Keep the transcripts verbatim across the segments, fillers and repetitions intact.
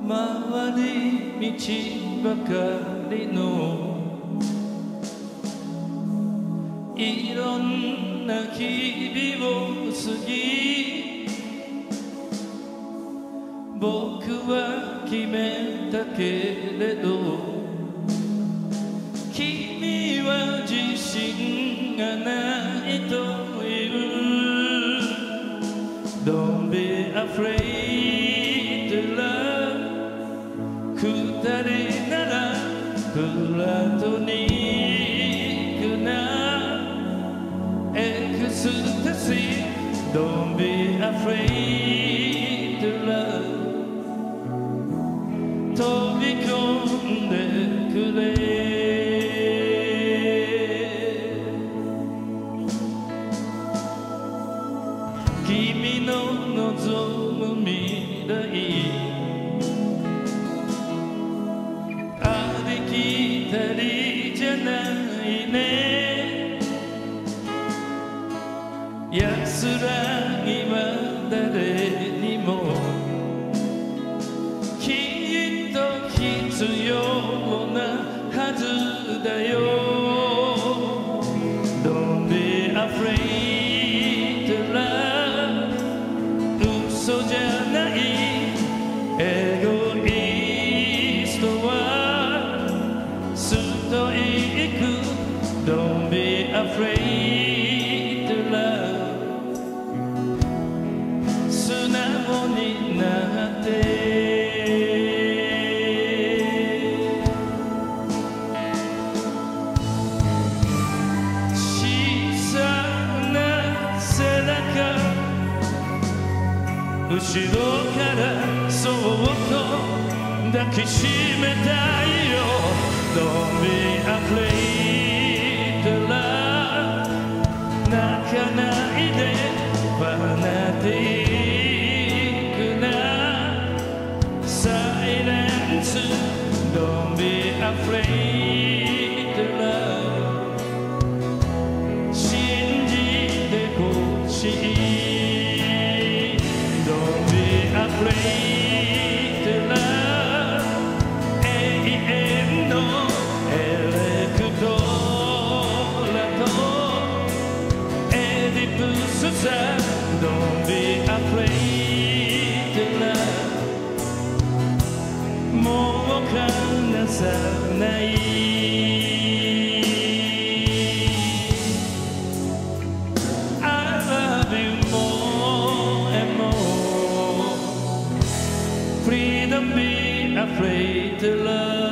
回り道ばかりのいろんな日々を過ぎ僕は決めたけれど君は自信がないという Don't be afraid to love 二人ならプラトニックなエクスタシー Don't be afraid to love 飛び込んでくれ君の望む未来ありきたりじゃないね安らぎは誰にもきっと必要なはずだよ Don't be afraid to love 嘘じゃないエゴイストはストイック Don't be afraid to love 素直になって後ろからそっと抱きしめたいよ Don't be afraid to love 泣かないでファナティックなサイレンス Don't be afraid to love 信じてほしいAfraid to love 永遠のエレクトラとエディプスさ Don't be afraid to love もう離さないDon't be afraid to love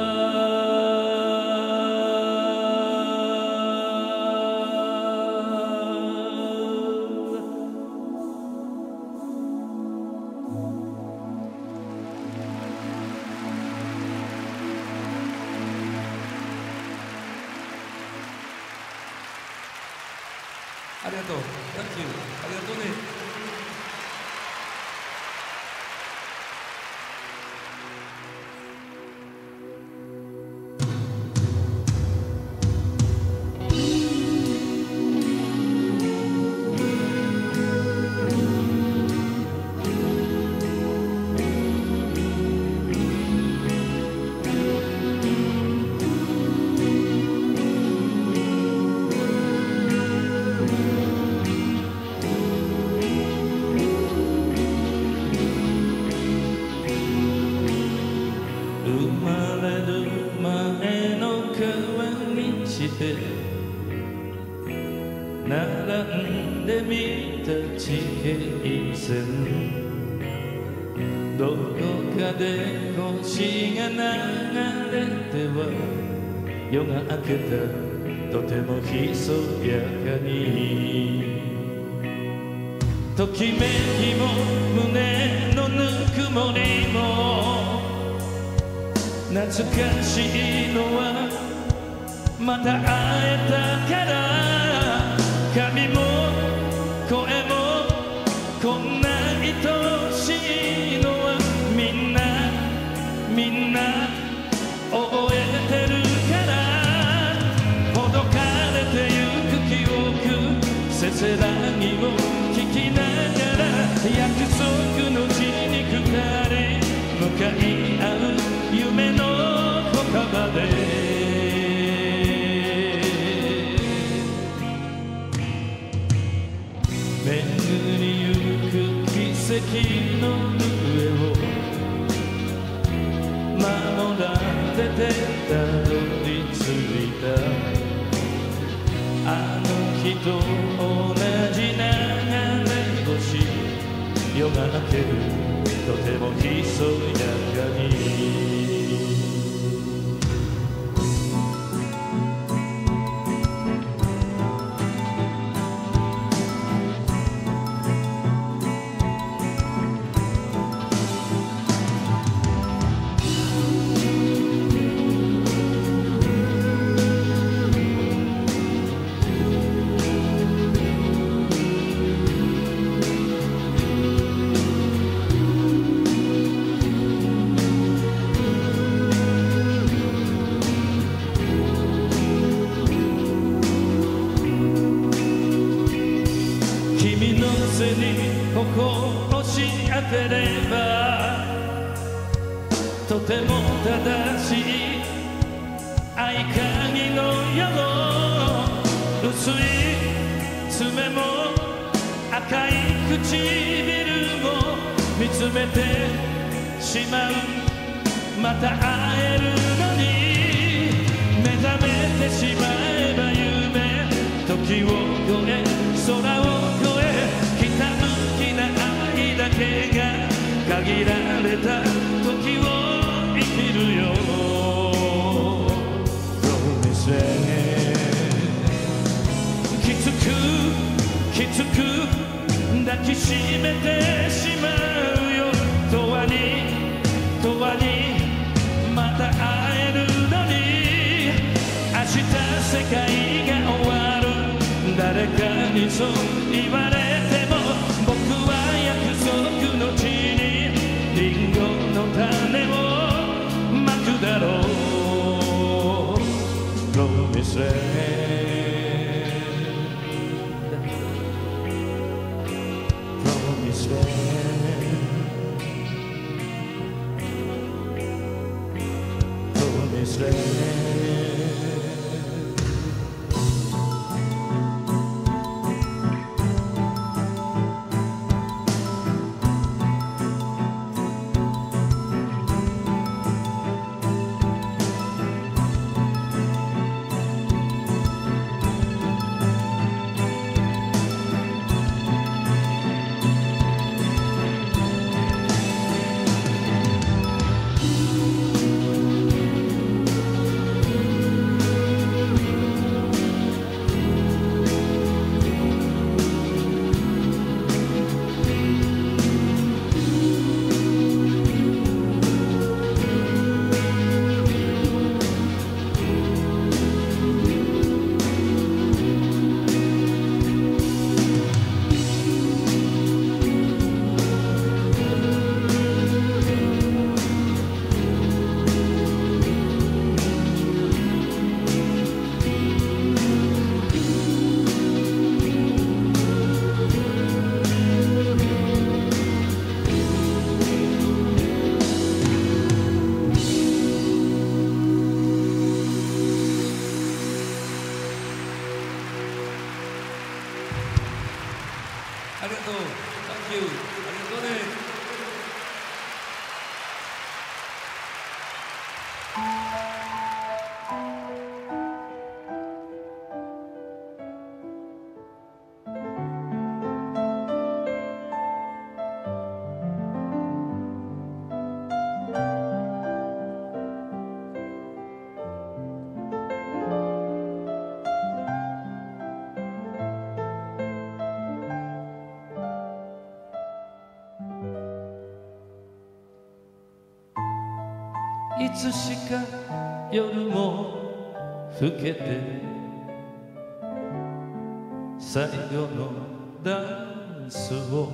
ありがとう Thank you ありがとうね生まれる前の川道で並んでみた地平線どこかで星が流れては夜が明けたとてもひそやかにときめきも胸のぬくもりも懐かしいのはまた会えたから髪も声もこんな愛しいのはみんなみんな覚えてるからほどかれてゆく記憶せせらぎを聞きながら約束の地に二人向かい席の上を守られてたどり着いたあの日と同じ流れ星夜が明けるとてもひそやかに背に心し当てればとても正しい合鍵のよう薄い爪も赤い唇も見つめてしまうまた会えるのに目覚めてしまえば夢時を越え空を越えだけが限られた時を生きるよ Promise きつくきつく抱きしめてしまうよ永遠に永遠にまた会えるのに明日世界が終わる誰かにそう言われても僕は約束の地にリンゴの種をまくだろう Promise Promise Promise ありがとう。Thank you。ありがとうね。いつしか夜も更けて最後のダンスを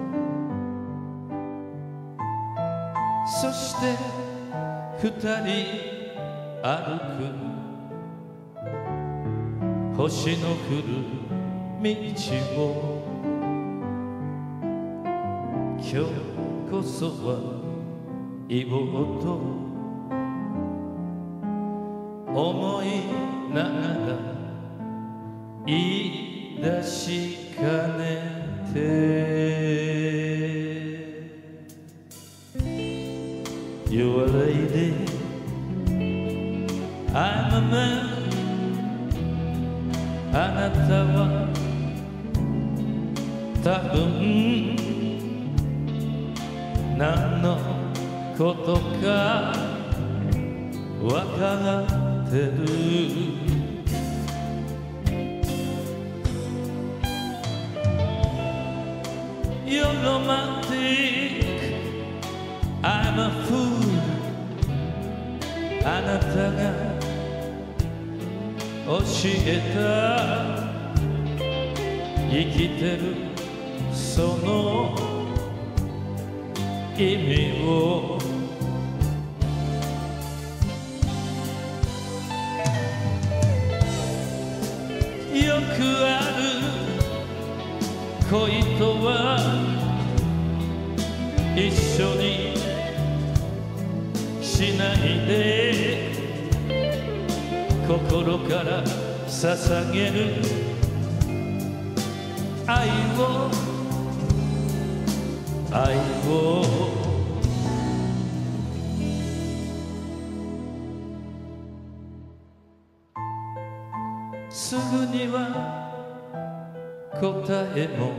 そして二人歩く星の降る道を今日こそは言おうと思いながら言い出しかねてあなたは多分何のことかわかってる。You're romantic, I'm a fool。 あなたが教えた生きてるその意味をよくある恋とは一緒にしないで心から捧げる愛を愛をすぐには答えも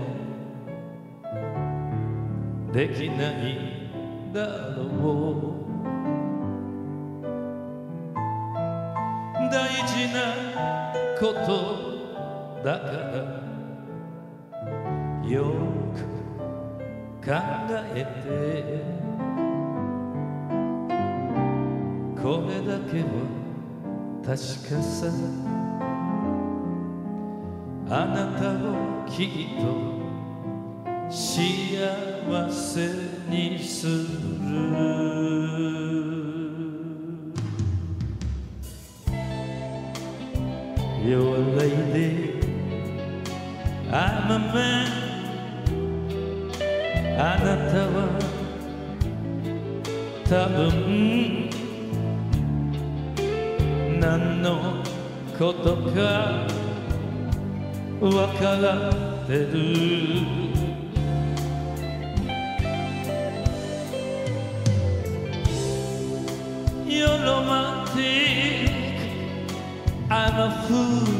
できないだろう。大事なことだからよく考えてこれだけは確かさ。あなたをきっと幸せにする。You're a lady, I'm a man。 あなたは多分何のことかわかってる。You're romantic, I'm a fool。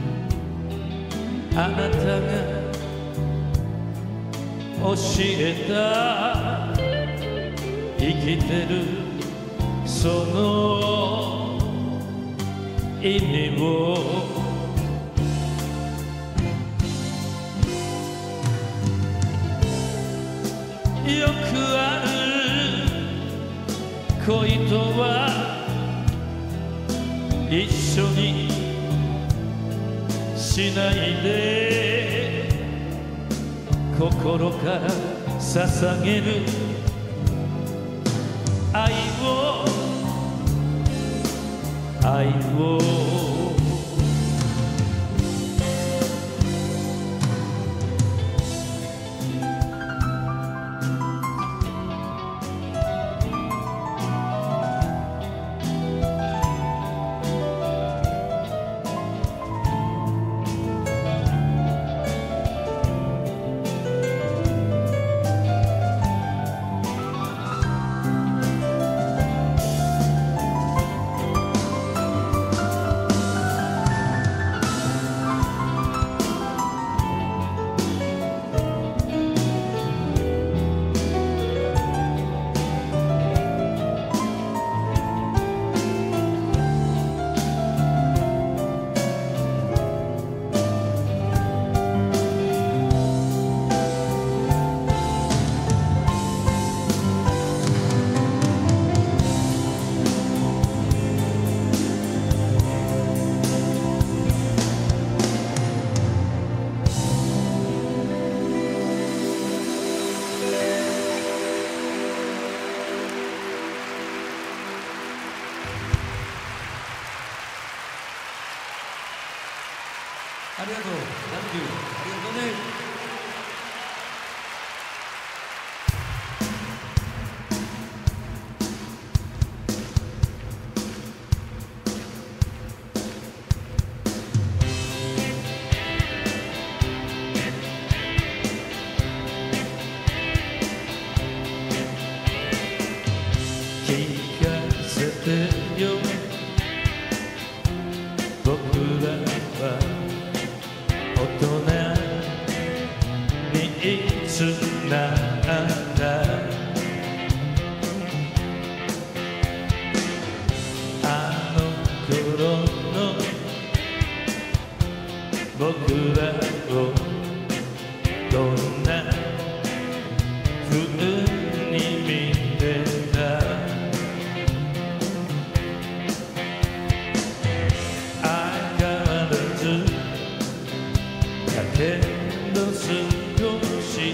あなたが教えた生きてるその意味をよくある恋とは一緒にしないで心から捧げる愛を愛をありがとう。Thank you。ありがとうね。聞かせてよったあの頃の僕らをどんな風に見てた相変わらずだけど少し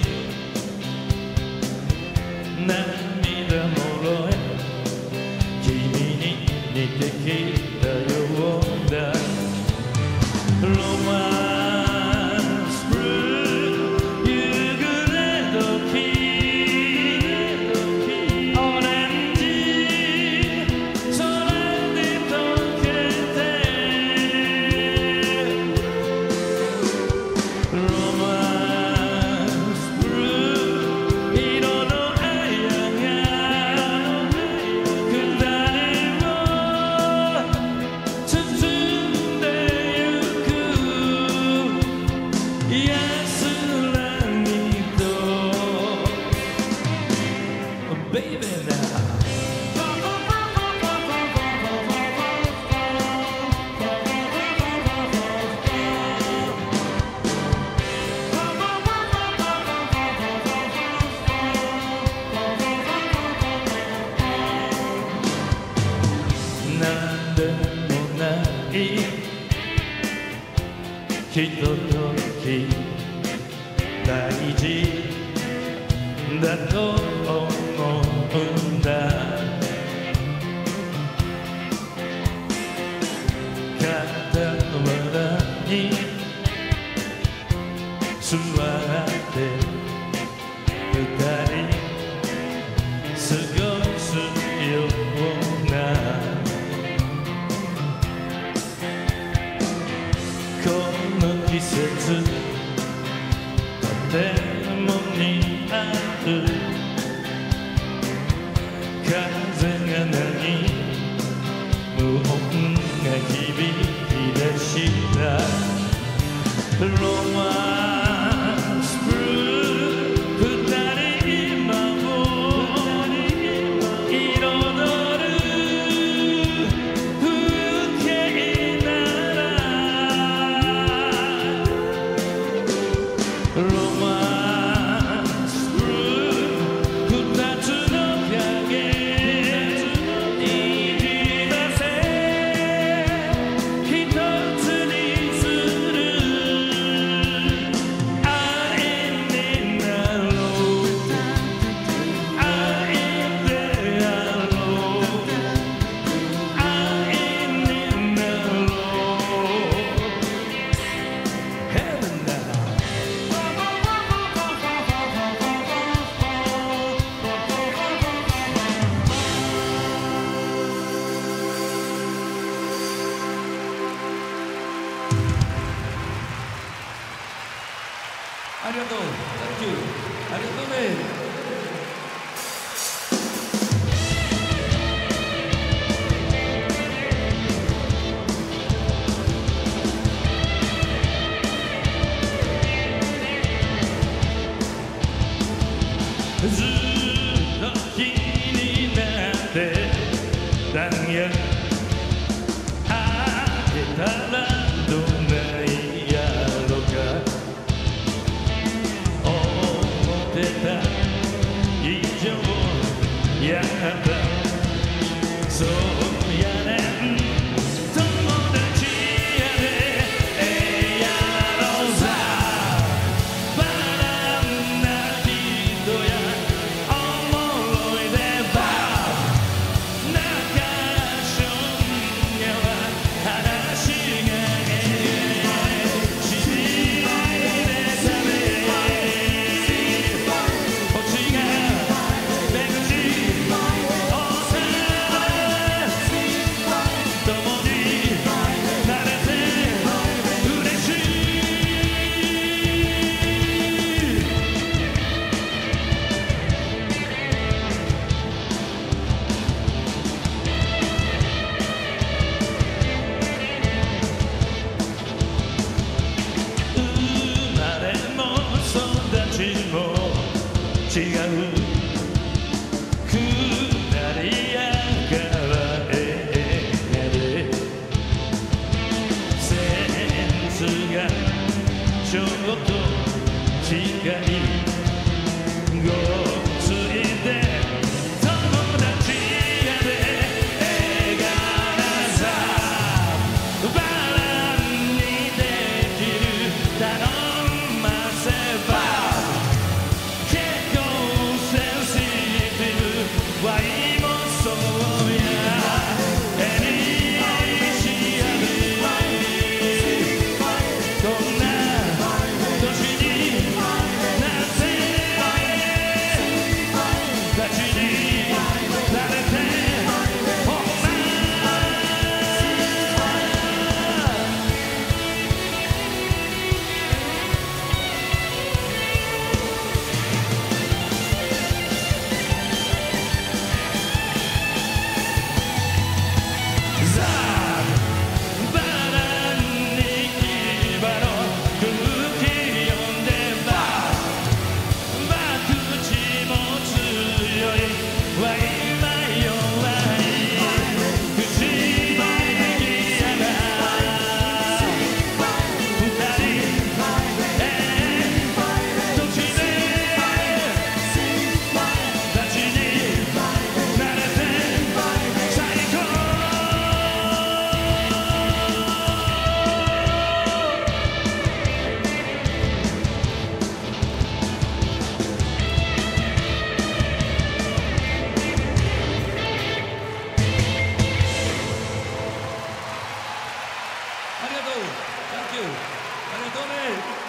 涙もろい君に似てきたようだロマンスブルー夕暮れ時オレンジ空に溶けてロマンスブルー色のあやが下りを包んでゆく安らぎと Baby nowなんでもないひととき大事だと思うんだ傍らに座って二人過ごすようなこの季節とても似合う風がない無音が響き出したロマンスブルー二人今を彩る風景ならロマンスブルー二つの影言い出せ一つにする愛になろう愛であろう愛になろう Heaven nowありがとう、Thank you、ありがとうね。ずっと気になってたんやあげたらどないやろか思ってた以上やったそうやねん友達やでええやろさバランな人や下りや川へセンスがちょっと近いごついで友達やで笑顔さバランにできる頼ませば結構センシティブワイもそうや絵に仕上げこんな年になって立ちになれてほんまさあバランに牙の空気読んでばバクチも強いわ今弱い口引きやな二人え途中で立ちになれて最高ありがとう Thank you ありがとうね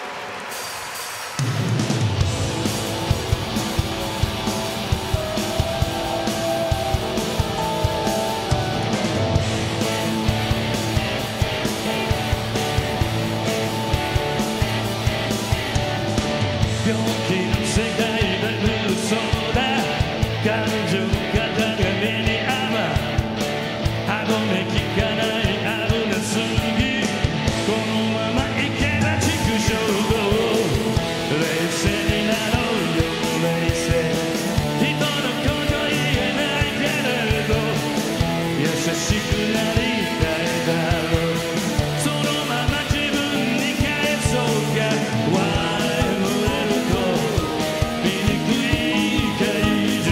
病気の世界で嘘だ感情が鏡に合う歯止め効かない危なすぎこのままいけば畜生冷静になろうよ冷静人のこと言えないけれど優しくなりたいだろうそのまま自分に返そうか笑えると醜い怪獣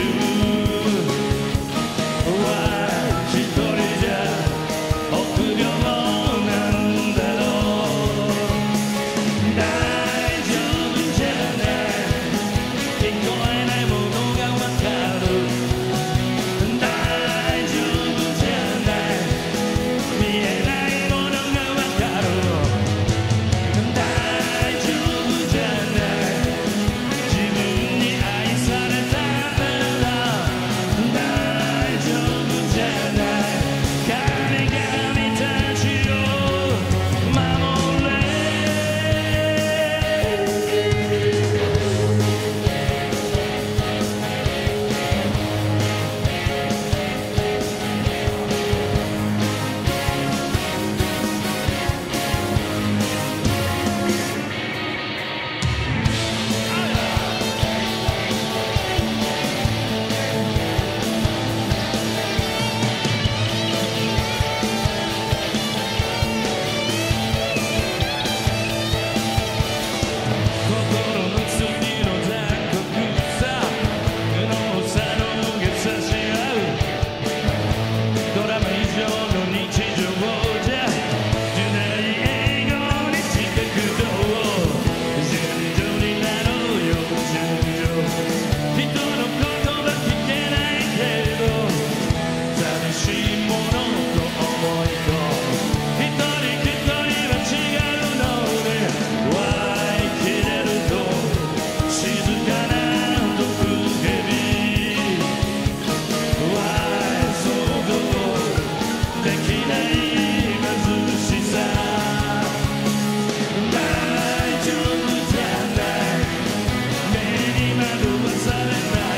一人じゃ臆病なんだろう大丈夫じゃない聞こえないものがわかる大丈夫じゃない見えないものがわかる大丈夫じゃない自分に愛されたなら大丈夫じゃない神々たちを守れ心の次の残酷さ無能さの大げさし合うドラマ以上の日常じゃ時代英語にしてくどう順序になろうよ順序人の言葉聞けないけど寂しいものと思い込む一人一人は違うので笑いきれると静かな毒蛇笑え想像できない貧しさ大丈夫じゃない目に惑わされない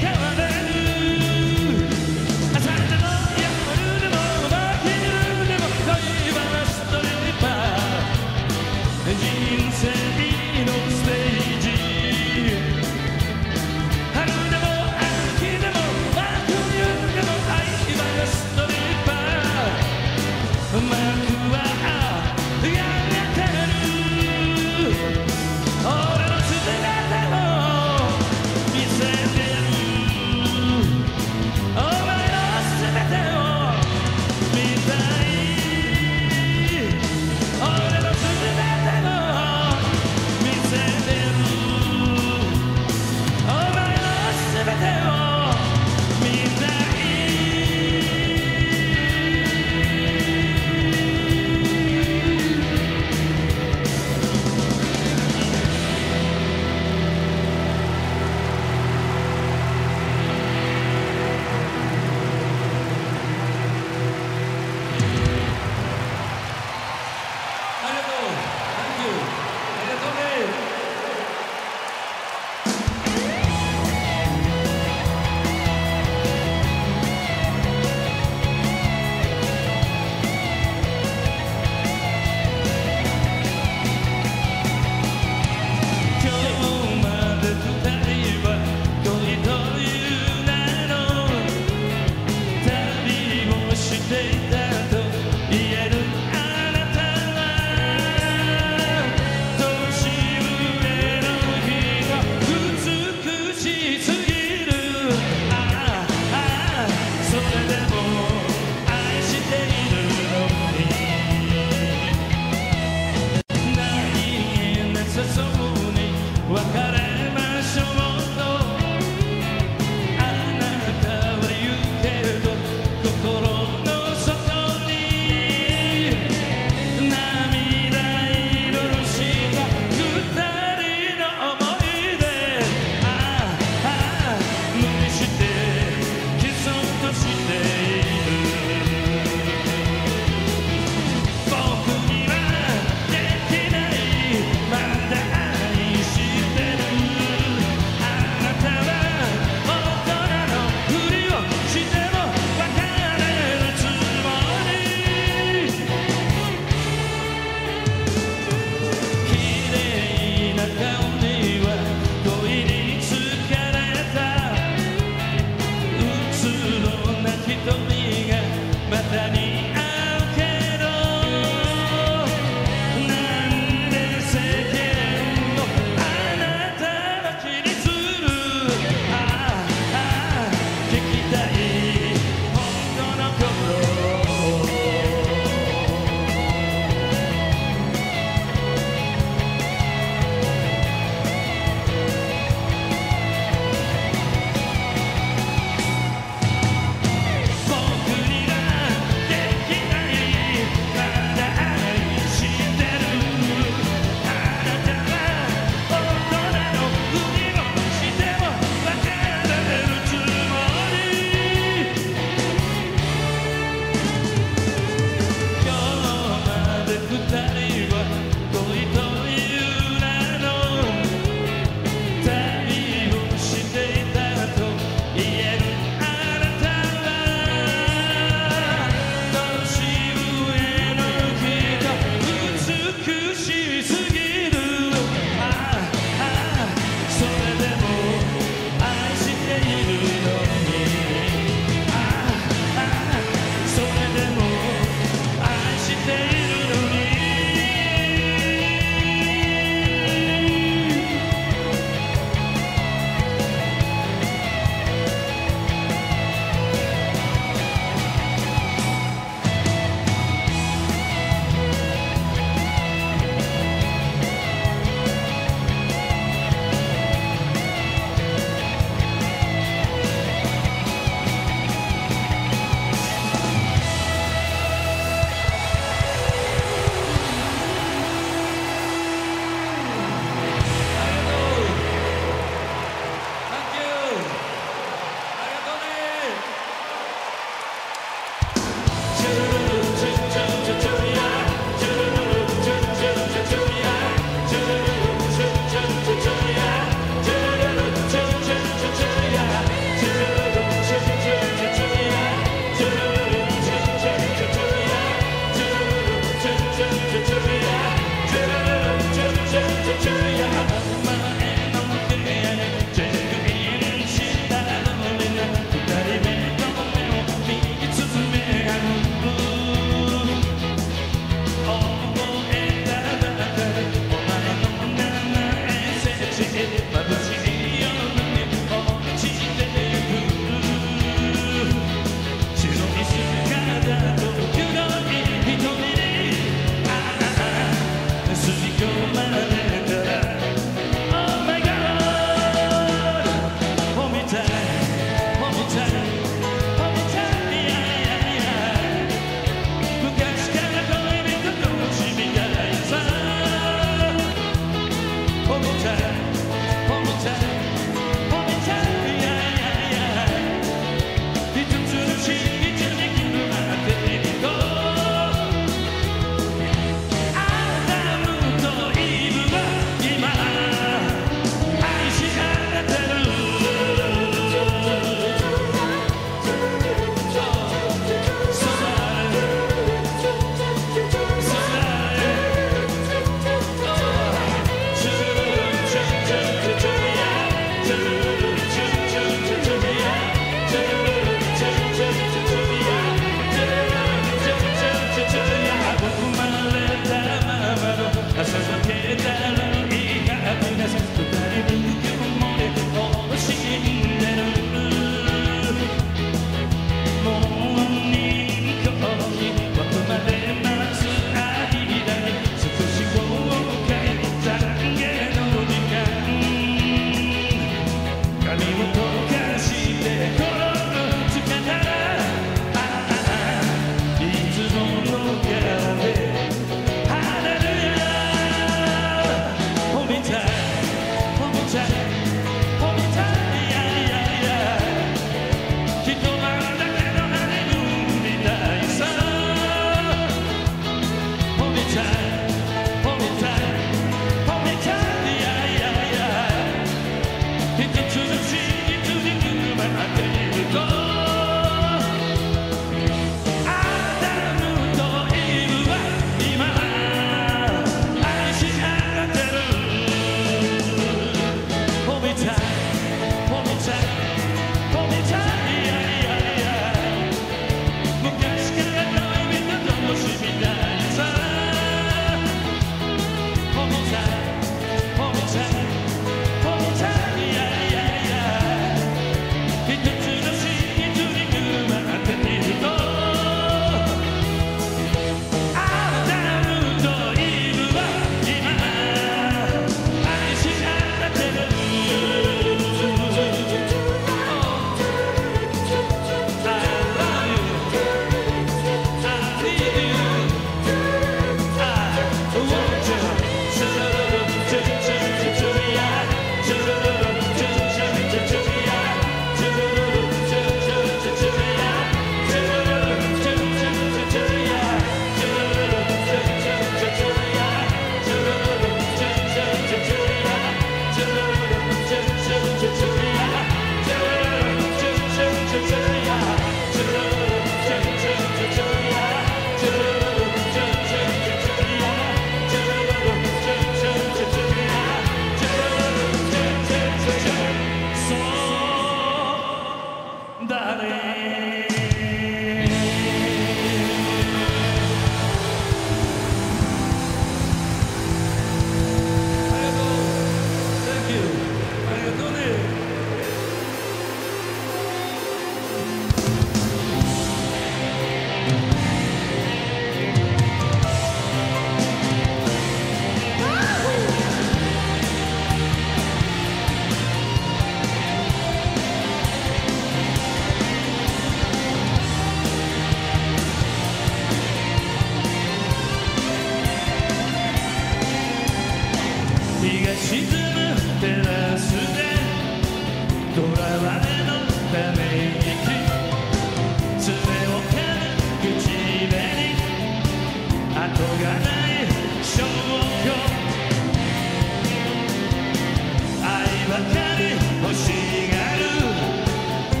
「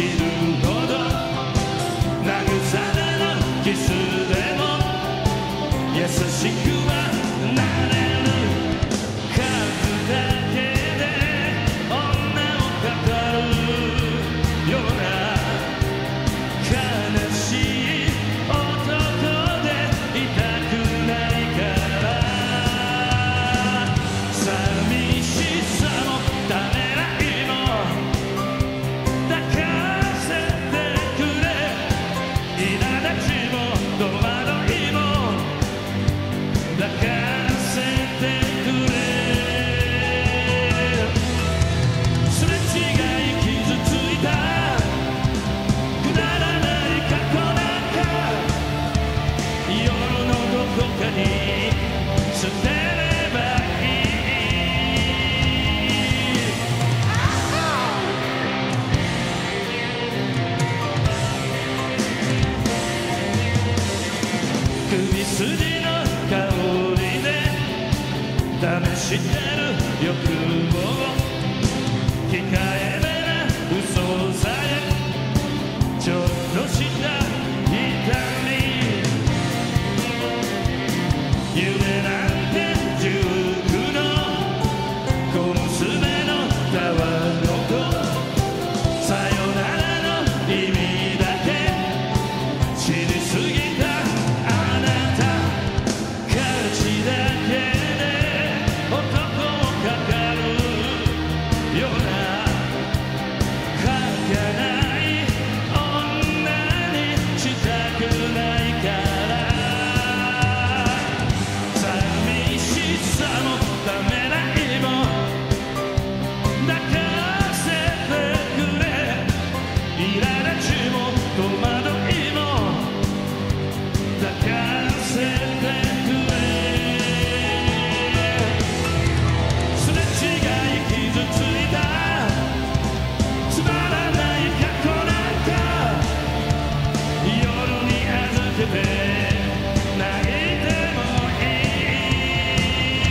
散るほど慰めのキスでも優しくはなれる数だけで女を語るような悲しい男でいたくないから寂しさもためらいも抱かせてくれ苛立ちも戸惑いも抱かせてくれすれ違い傷ついたくだらない過去なんか夜のどこかに捨てればいい首筋の香りで試してる欲望控えめな嘘さえちょっとした痛み夢なんて十九の小娘のたわごとさよならの意味だけ知りすぎたあなた価値だけで男を語るような儚い女にしたくないから寂しさもためらいも抱かせてくれ苛立ちも戸惑いも抱かせてくれすれ違い傷ついたつまらない過去なんか夜に預けて泣いてもいい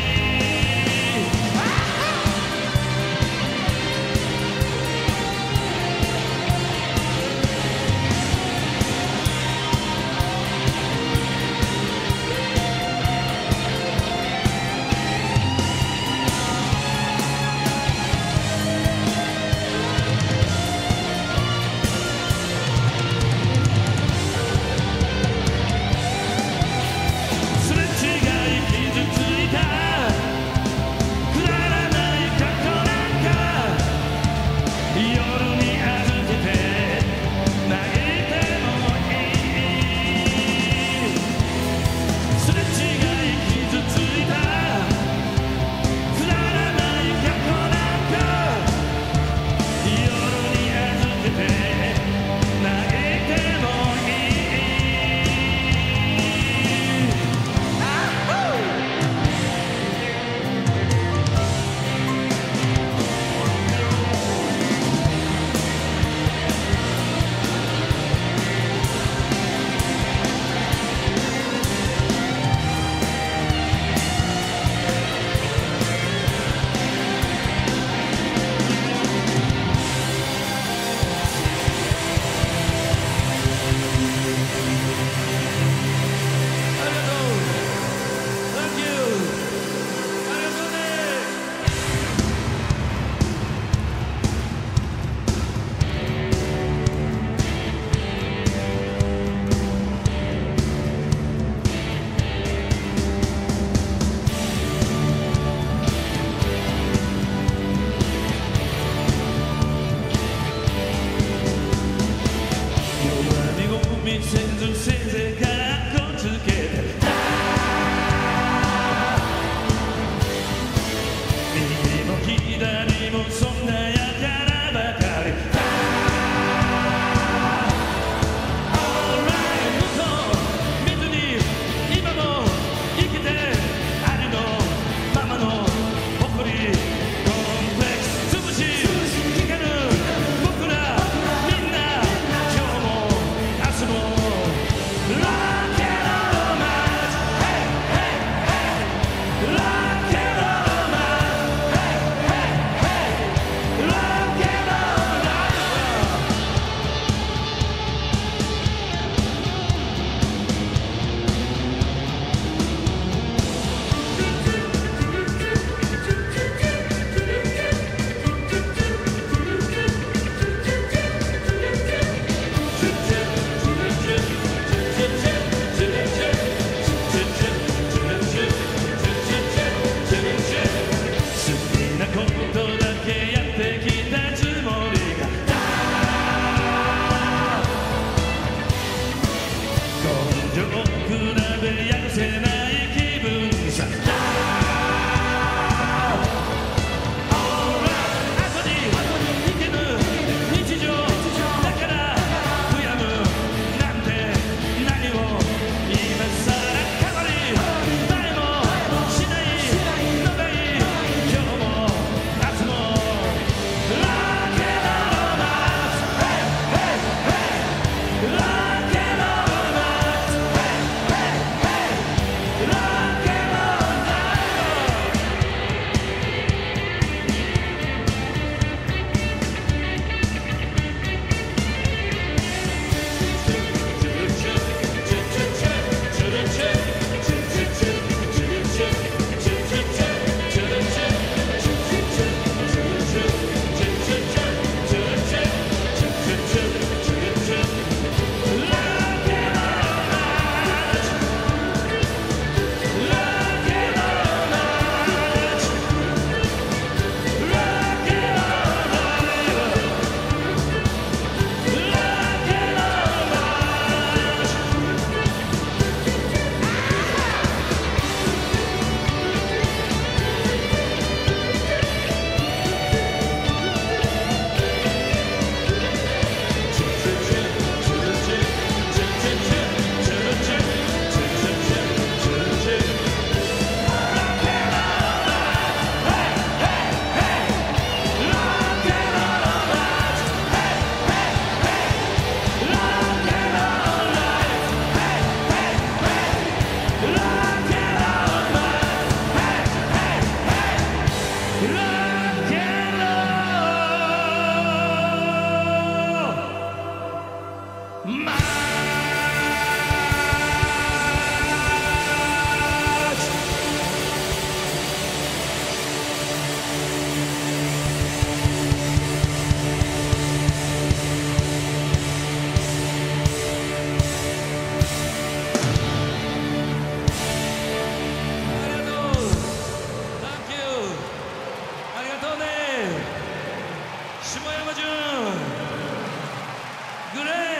すれ違い傷ついたくだらない過去なんか夜に預けて泣いてもいいすれ違い傷ついたくだらない過去なんか夜に預けて泣いてもいい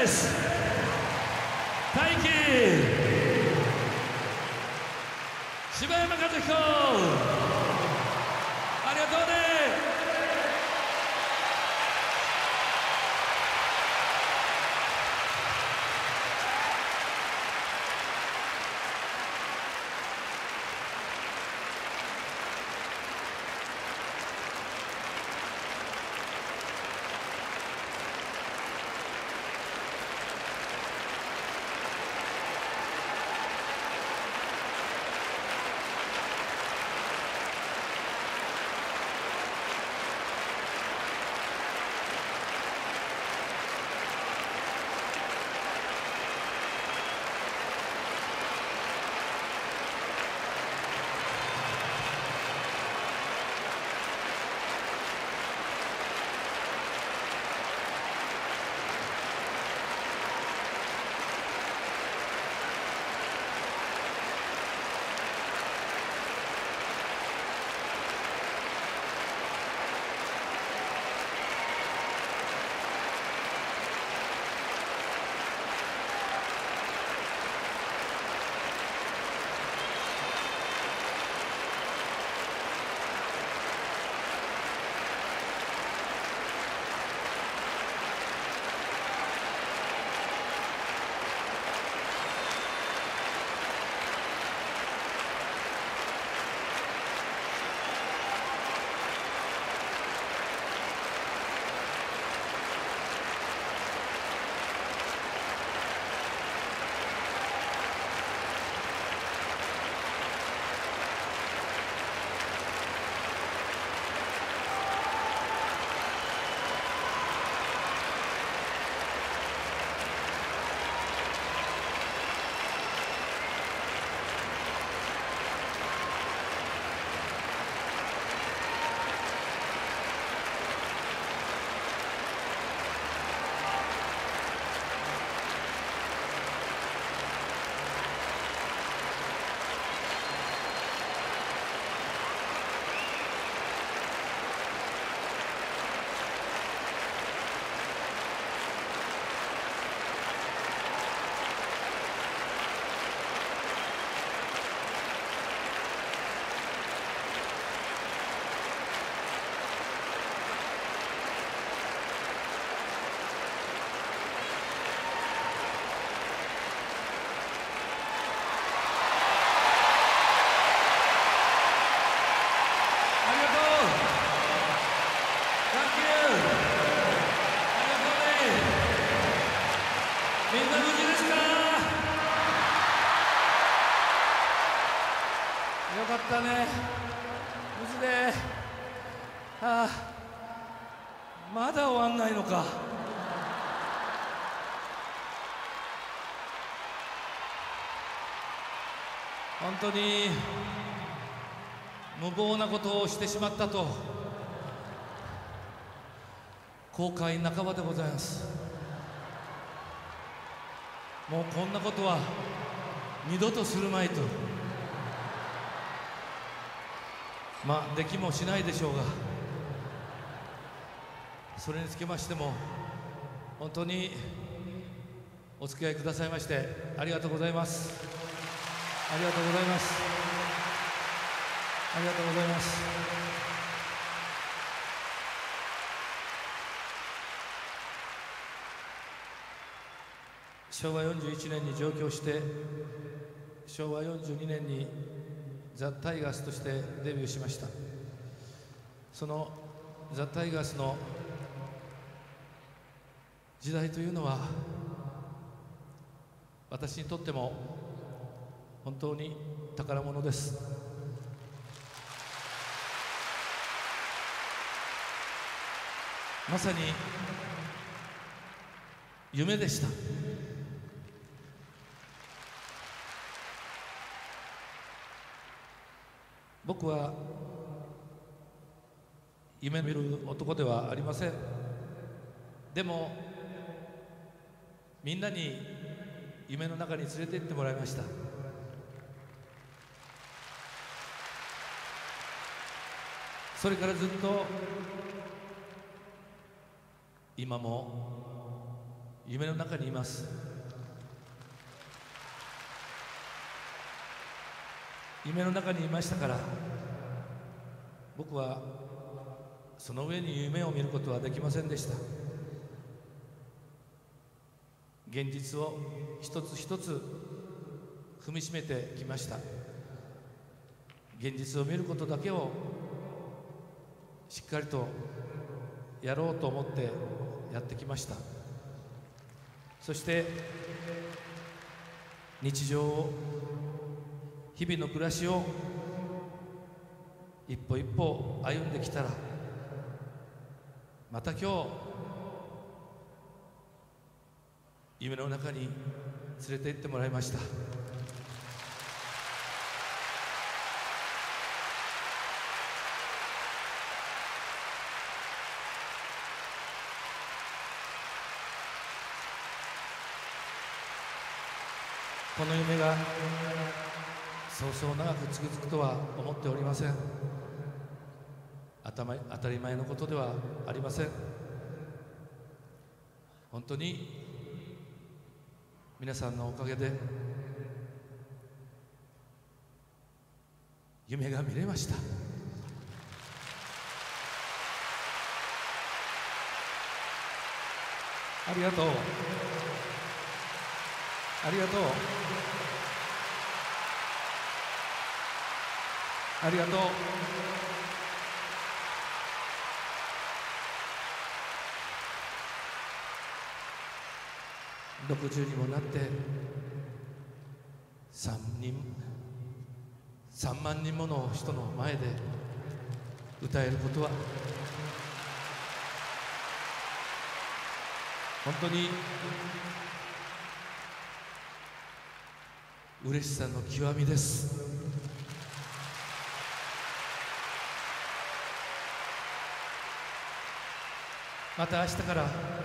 です。大輝、柴山和彦、ありがとうね。みんな無事ですか？よかったね、無事で。ああ、まだ終わんないのか。本当に無謀なことをしてしまったと後悔半ばでございます。もうこんなことは二度とするまいと。まあできもしないでしょうが、それにつきましても本当にお付き合いくださいましてありがとうございます。ありがとうございます。ありがとうございます。しょうわよんじゅういちねんに上京してしょうわよんじゅうにねんにザ・タイガースとしてデビューしました。そのザ・タイガースの時代というのは私にとっても本当に宝物です。まさに夢でした。僕は夢見る男ではありません。でもみんなに夢の中に連れて行ってもらいました。それからずっと今も夢の中にいます。夢の中にいましたから、僕はその上に夢を見ることはできませんでした。現実を一つ一つ踏みしめてきました。現実を見ることだけをしっかりとやろうと思ってやってきました。そして日常を、日々の暮らしを一歩一歩歩んできたら、また今日夢の中に連れて行ってもらいました。この夢がそうそう長く続くとは思っておりません。当たり前のことではありません。本当に皆さんのおかげで夢が見れました。ありがとう、ありがとう、ありがとう。ろくじゅうにもなってさんにんさんまんにんもの人の前で歌えることは本当に嬉しさの極みです。また明日から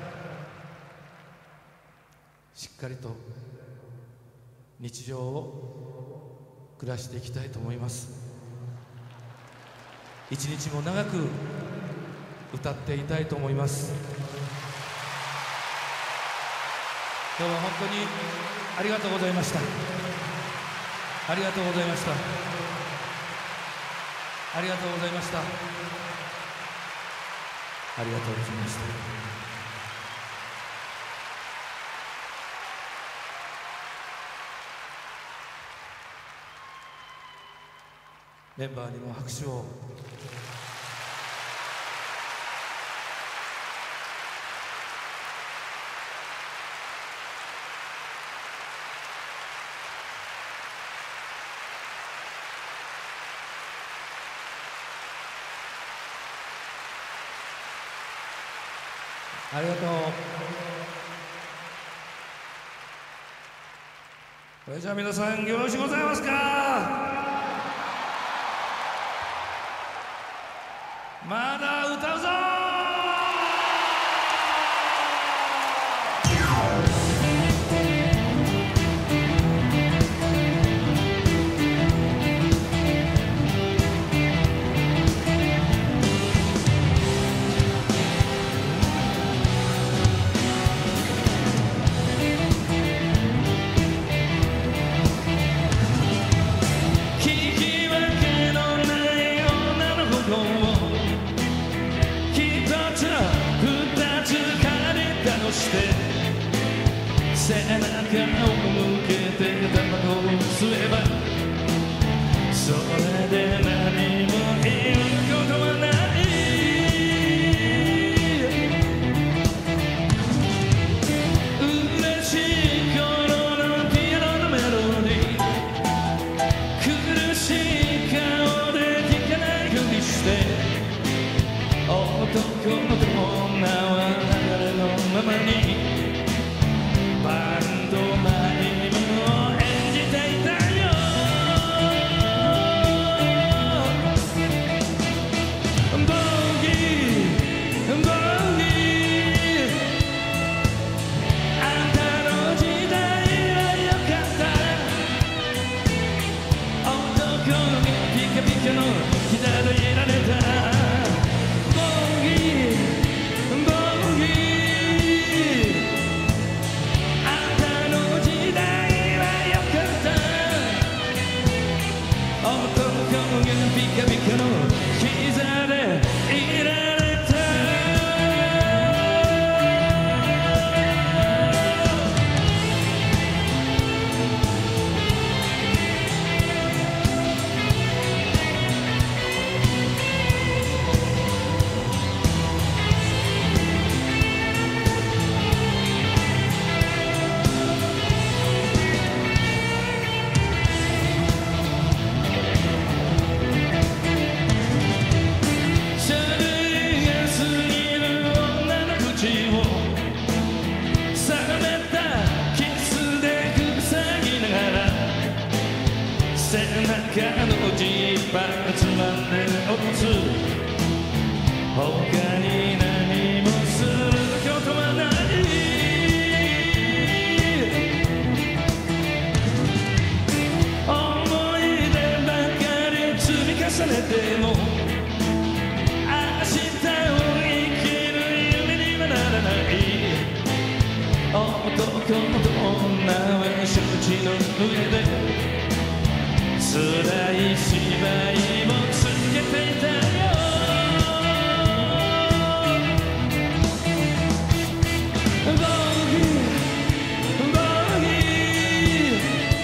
しっかりと日常を暮らしていきたいと思います。一日も長く歌っていたいと思います。今日は本当にありがとうございました。ありがとうございました。ありがとうございました。ありがとうございました。メンバーにも拍手を。ありがとう。それじゃあ皆さんよろしゅうございますか。まだ歌うぞー。背中を向けてタバコを吸えばそれで何も言うことはない嬉しい頃のピアノのメロディー苦しい顔で弾かないふりして男の女は流れのままにバンドマイムを演じていたよ。 ぱいつまんで落とす他に何もすることはない思い出ばかり積み重ねても明日を生きる夢にはならない男と女は承知の上で辛い芝居もつけていたよボギーボギー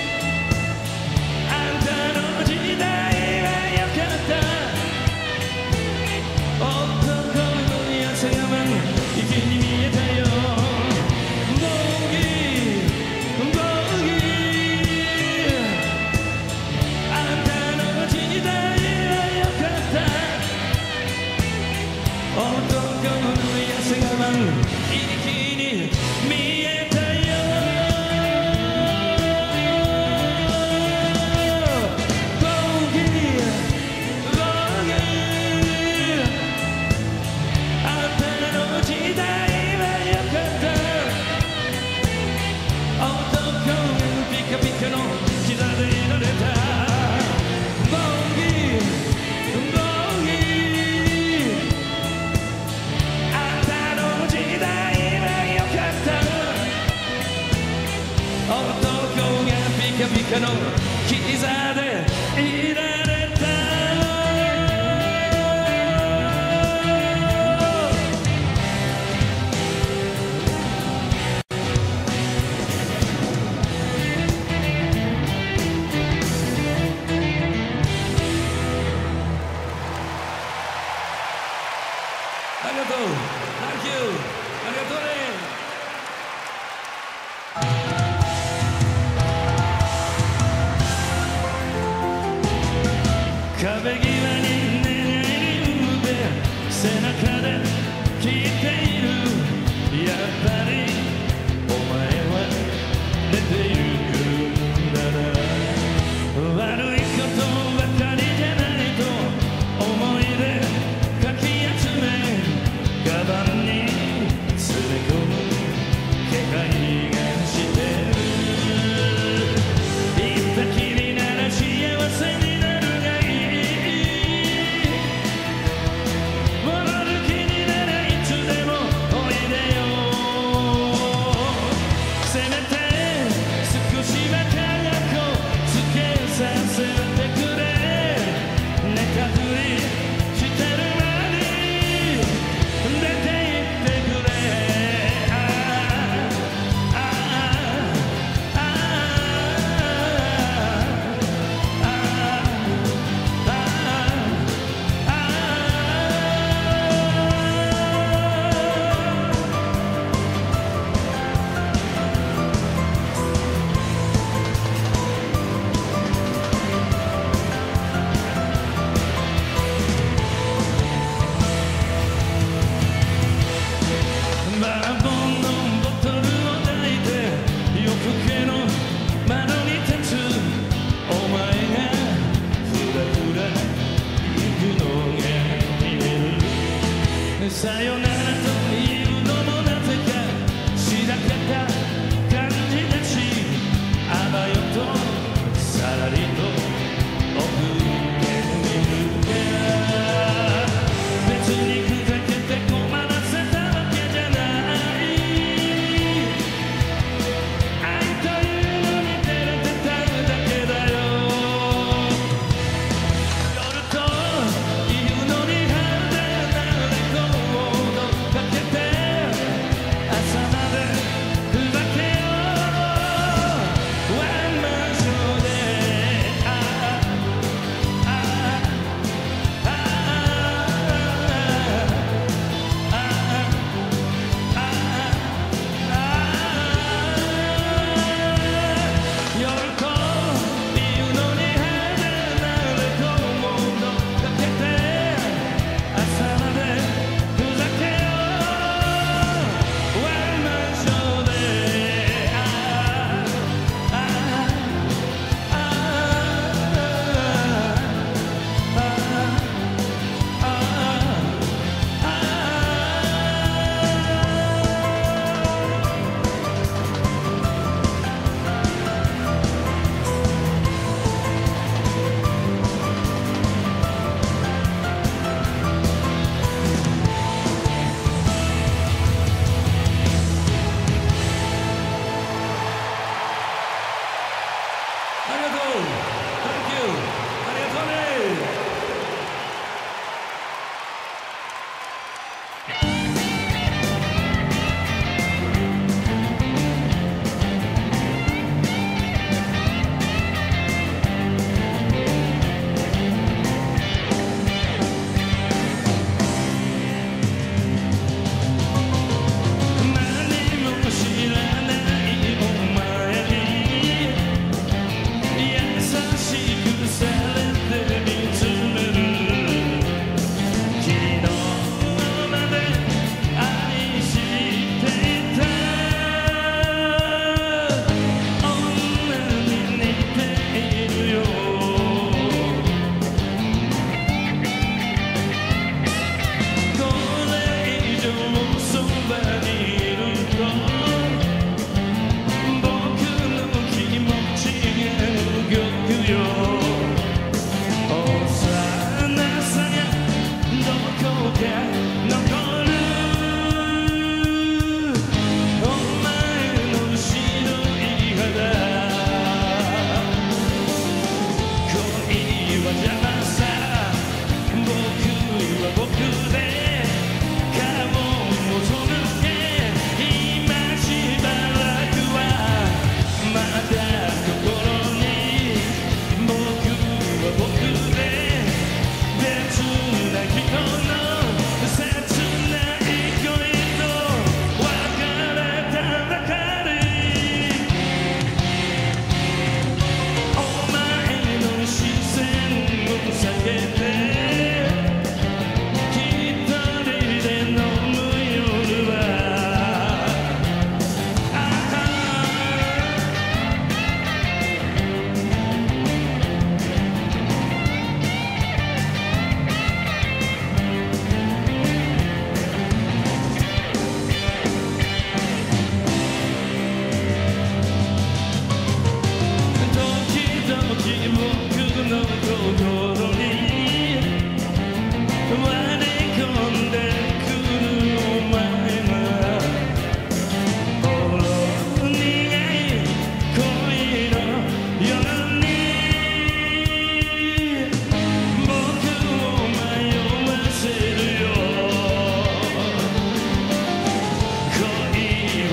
あんたの時代はよかった男の痩せ我慢息に見えたよボギーボギー男の痩せ我慢息に見えたよボギーボギーあんたの時代はよかった男がピカピカの膝でいられたボギーボギーピカピカの膝でいられたありがとう Thank you ありがとうね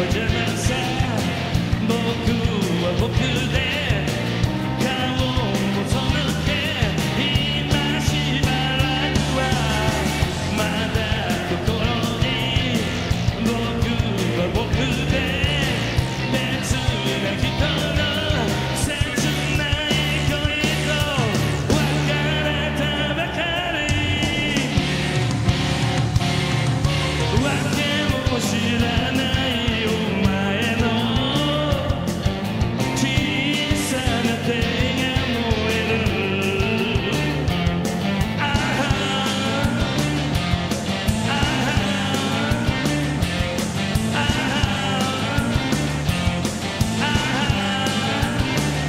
邪魔さ僕は僕で顔を背け今しばらくはまだ心に僕は僕で別な人の切ない恋と別れたばかりわけも知らないお前の小さな手が燃えるああああああ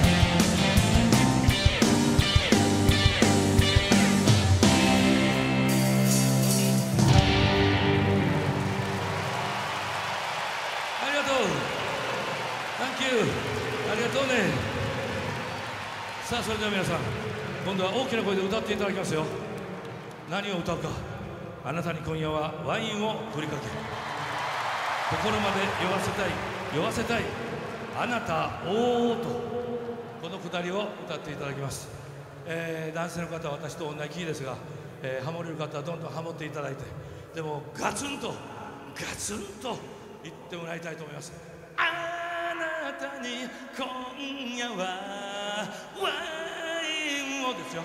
ありがとう Thank you ありがとうねさあそれでは皆さん今度は大きな声で歌っていただきますよ何を歌うかあなたに今夜はワインを振りかける心まで酔わせたい酔わせたいあなたおーとこのくだりを歌っていただきます、えー、男性の方は私と同じキーですが、えー、ハモれる方はどんどんハモっていただいてでもガツンとガツンと言ってもらいたいと思いますあなたに今夜はワインをですよ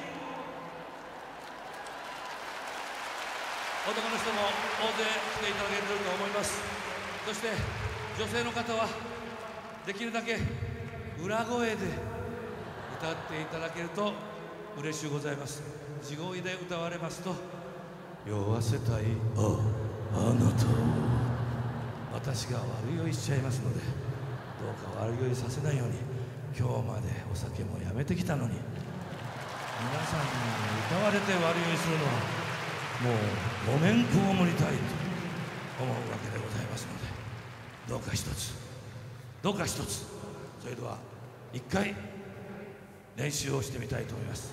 男の人も大勢来ていただけると思いますそして女性の方はできるだけ裏声で歌っていただけると嬉しゅうございます地声で歌われますと酔わせたいああなた私が悪酔いしちゃいますのでどうか悪酔いさせないように今日までお酒もやめてきたのに皆さんに歌われて悪酔いするのはもうごめん被りたいと思うわけでございますのでどうか一つどうか一つそれでは一回練習をしてみたいと思います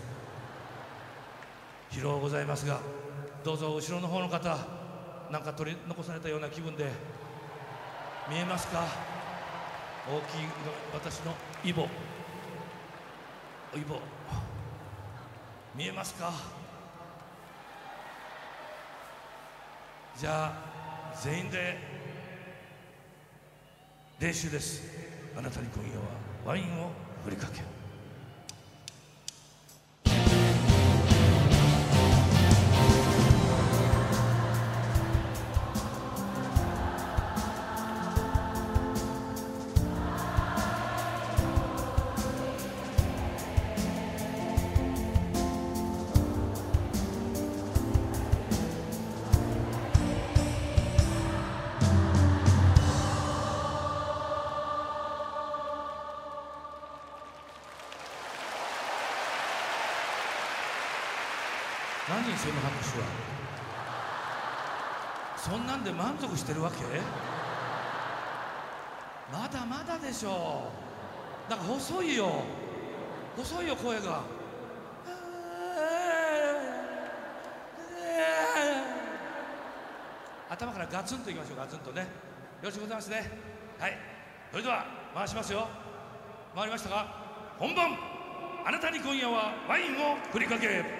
疲労ございますがどうぞ後ろの方の方なんか取り残されたような気分で見えますか大きい私のイボイボ見えますかじゃあ全員で練習ですあなたに今夜はワインを振りかける何その拍手はそんなんで満足してるわけまだまだでしょなんか細いよ細いよ声が頭からガツンといきましょうガツンとねよろしくございますねはいそれでは回しますよ回りましたか本番あなたに今夜はワインを振りかけ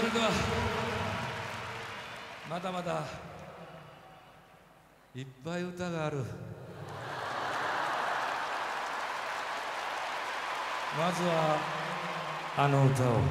れではまだまだいっぱい歌がある。まずはあの歌を。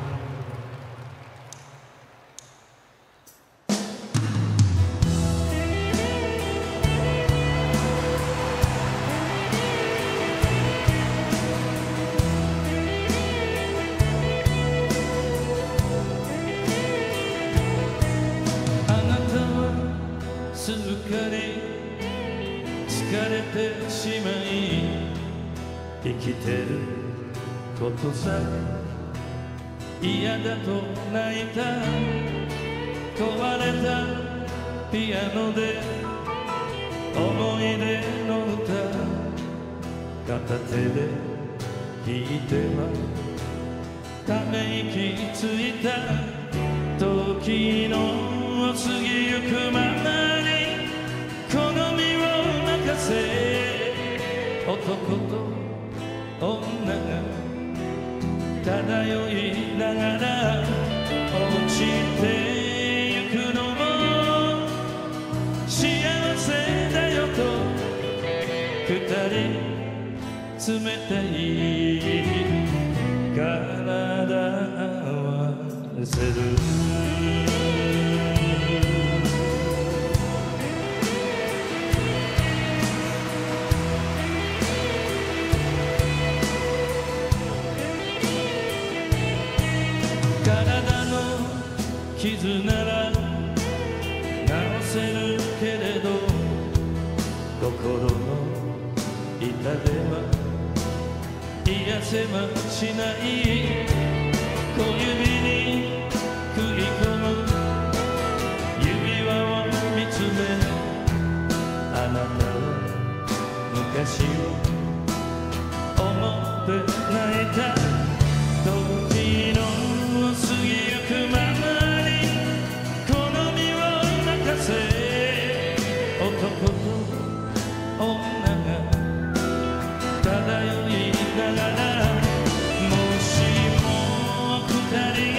すっかり疲れてしまい生きてることさ嫌だと泣いた壊れたピアノで思い出の歌片手で弾いてはため息ついた時の過ぎゆくままに好みを任せ男と女が漂いながら落ちてゆくのも幸せだよと二人冷たい体合わせる傷なら治せるけれど心の痛手は癒せはしない小指に食い込む指輪を見つめあなたは昔を思って泣いた時の過ぎゆくまま男と女が漂いながらもしも二人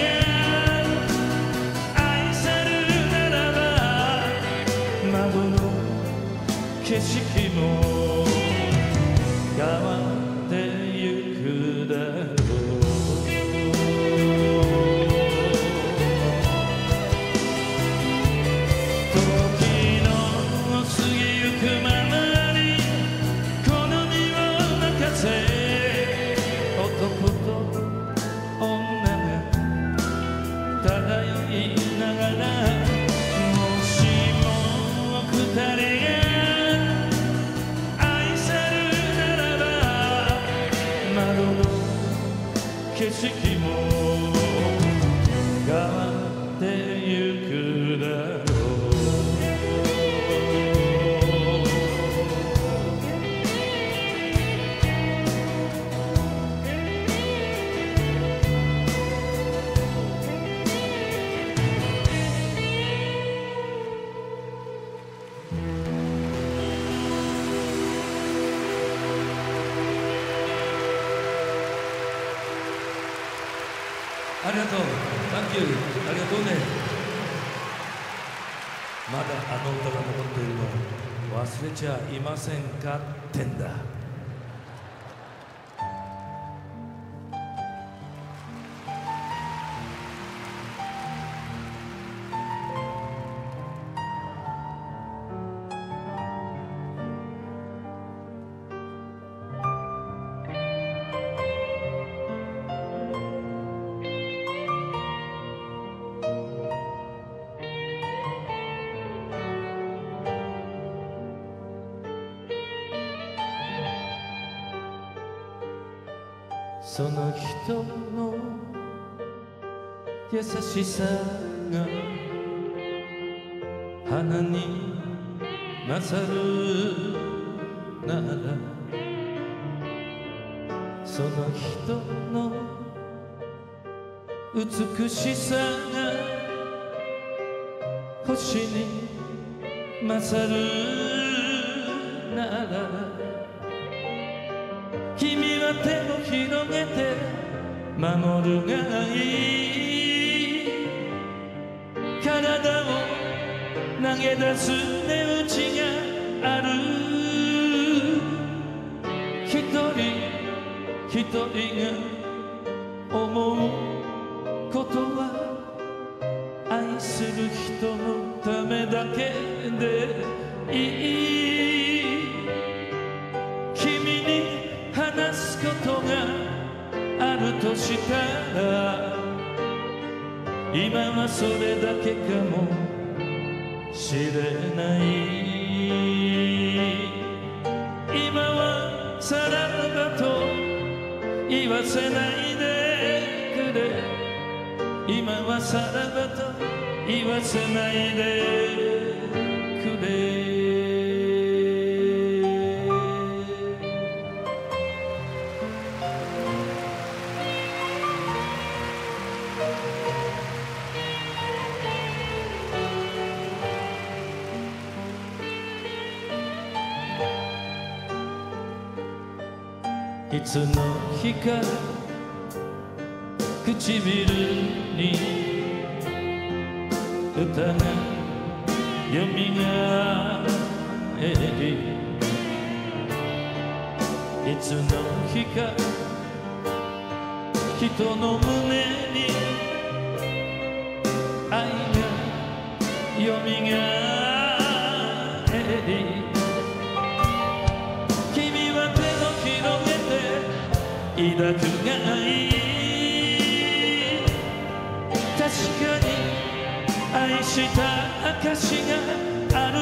が愛せるならば窓の景色も変わってゆくだろう景色も変わってゆくだろうありがとう、サンキュー、ありがとうね。まだあの歌が残っているの忘れちゃいませんかってんだ。その人の優しさが花に勝るならその人の美しさが星に勝るなら君は手を広げて守るがいい体を投げ出す値打ちがある。一人一人が思うことは愛する人のためだけでいい。君に話すことがあるとしたら今はそれだけかもしれない。今はさらばと言わせないでくれ。今はさらばと言わせないでくれ。いつの日か唇に歌がよみがえり、いつの日か人の胸に愛がよみがえり、君は手を広げて抱くがいい。確かに愛した証がある。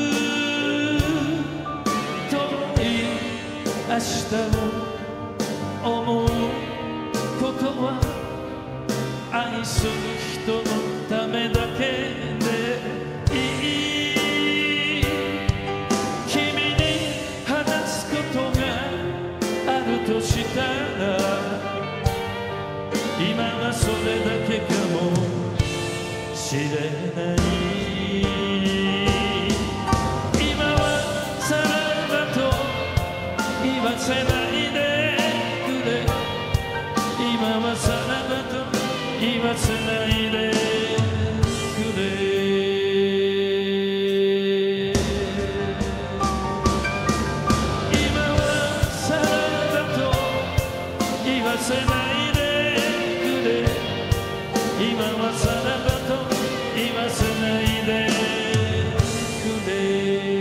遠い明日を思うことは愛する人のためだけでいい。君に話すことがあるとしたら今はそれだけかもしれない。今はさらばと言わせないでくれ。今はさらばと言わせないでくれ。今はさらばと言わせないでくれ。今はさらばと言わせないでくれ。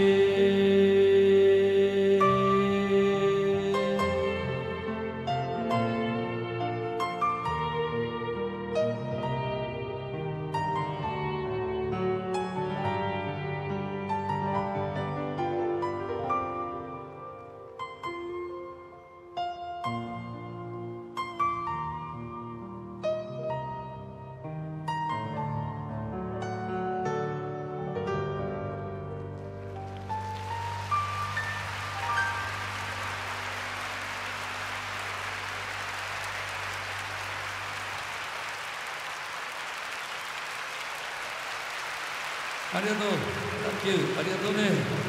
ありがとう、サンキュー、ありがとうね。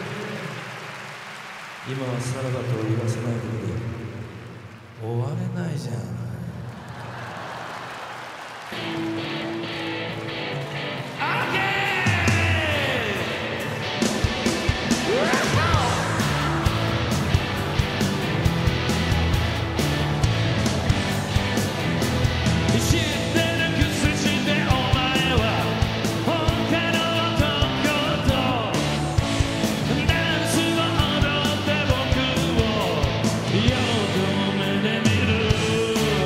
今はさらばと言わせないでくれ。終われないじゃん。 よく目で見る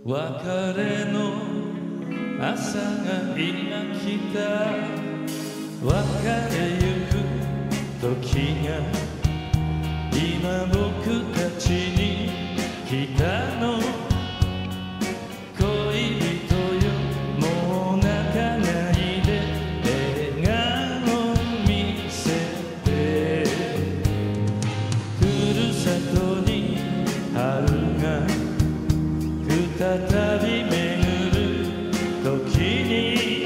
別れの朝が今来た別れゆく時が今僕たちに来たの恋人よもう泣かないで笑顔見せてふるさとに春が再び巡る時に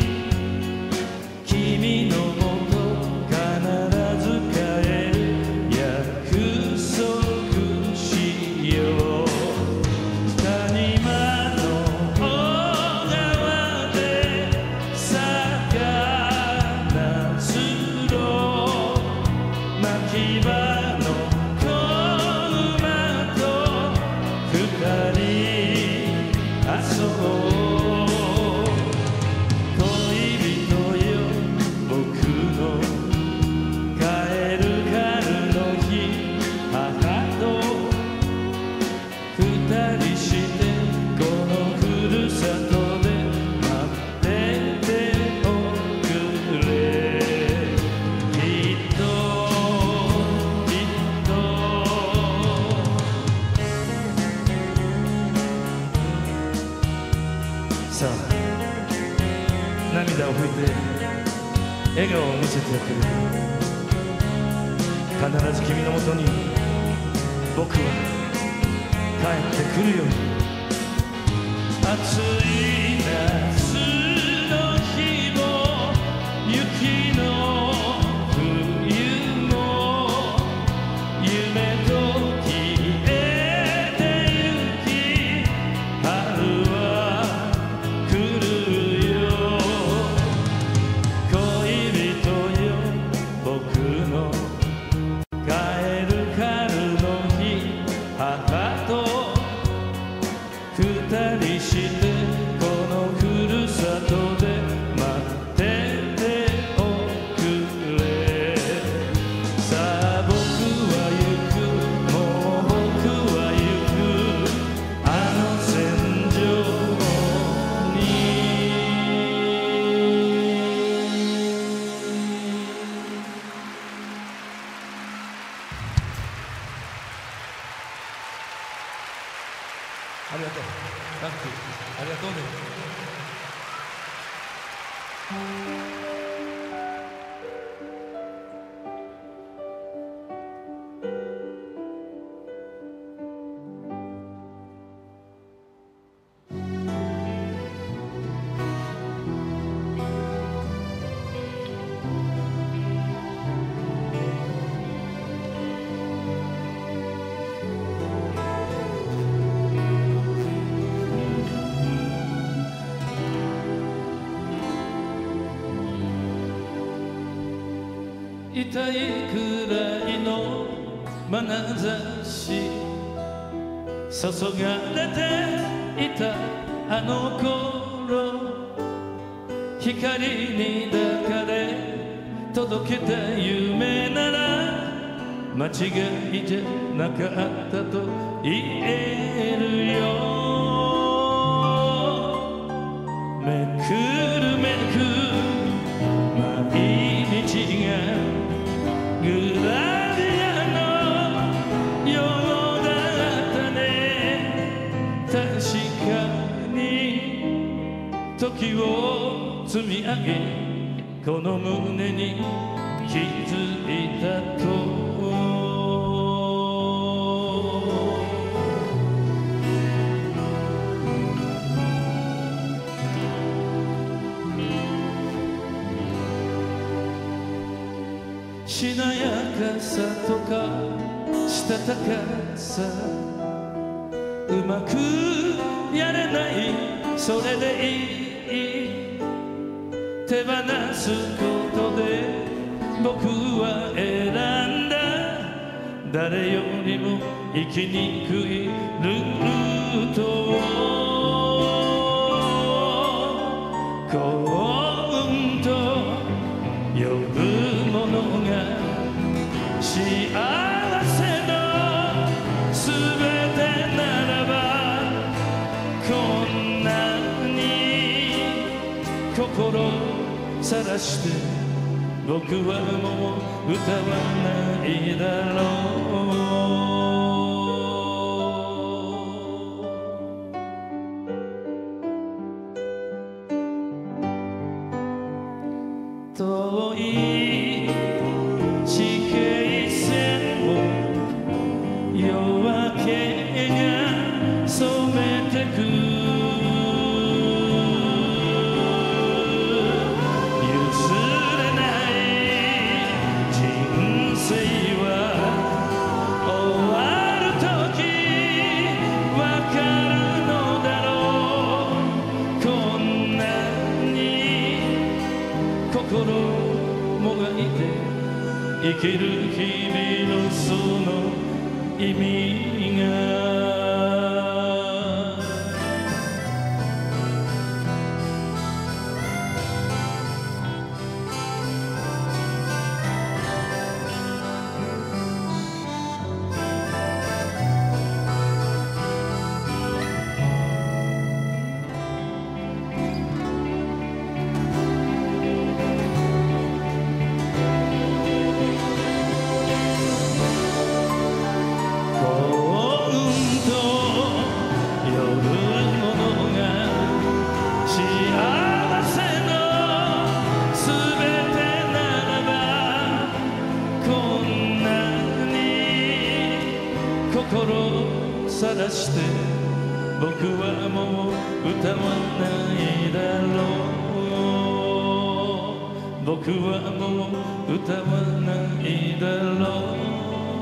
君のもと必ず帰る約束しよう谷間の小川で魚釣ろう牧場の子馬と二人遊ぼう恋人よ僕の帰る春の日母と二人してこのふるさとで待ってておくれきっときっとさあ涙を拭いて笑顔を見せてくれ必ず君のもとに僕は帰ってくるように暑い夏の日も雪の冬も夢と消えてゆき春は来るよ恋人よ僕の帰る春の日母と二人してこのふるさとで待ってておくれさあ僕は行くもう僕は行くあの戦場にありがとうタンクありがとうね痛いくらいの眼差し注がれていたあの頃光に抱かれ届けた夢なら間違いじゃなかったと言えるよめくるめく毎日がグラビアのようだったね確かに時を積み上げこの胸に気づいたとしなやかさとかしたたかさうまくやれないそれでいい手放すことで僕は選んだ誰よりも生きにくいルートを幸運と呼ぶものが幸せのすべてならばこん晒して僕はもう歌わないだろう。遠い地平線を夜明けが染めてく譲れない人生は終わる時わかるのだろう。こんなに心もがいて生きる日々のその意味が心晒して僕はもう歌わないだろう。僕はもう歌わないだろう。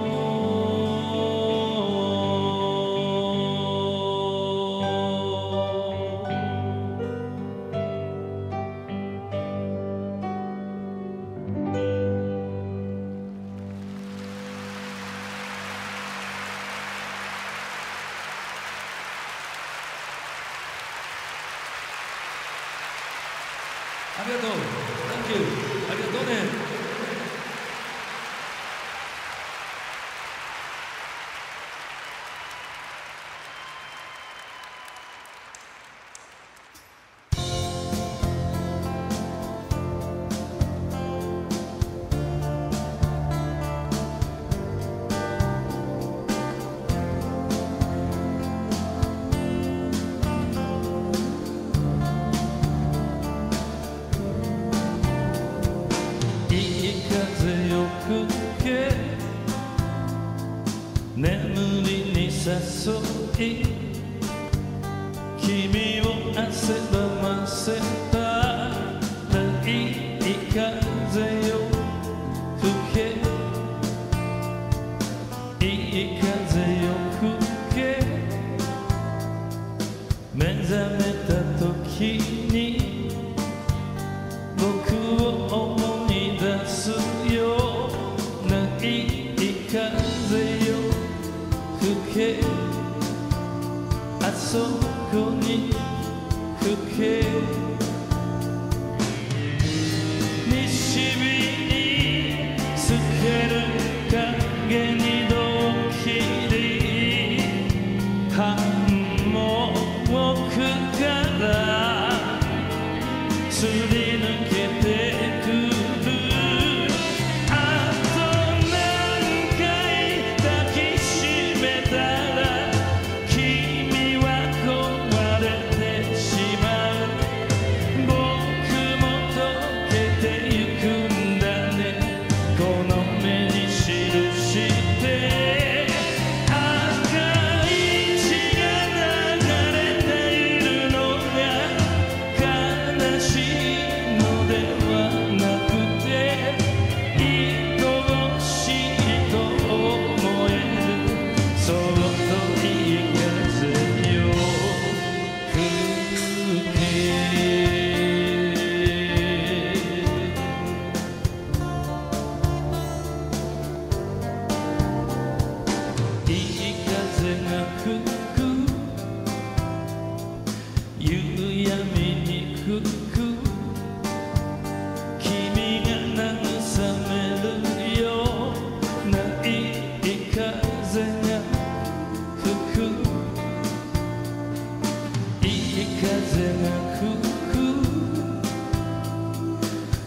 ありがとう。Thank you。ありがとうね。眠りに誘い君を汗ばませたらいい風よ吹けいい風よ吹け目覚めた時に僕を思い出すようないい風よ吹けあそこに吹け西日に透ける影にドキリハンモックからすり抜けてく君はこ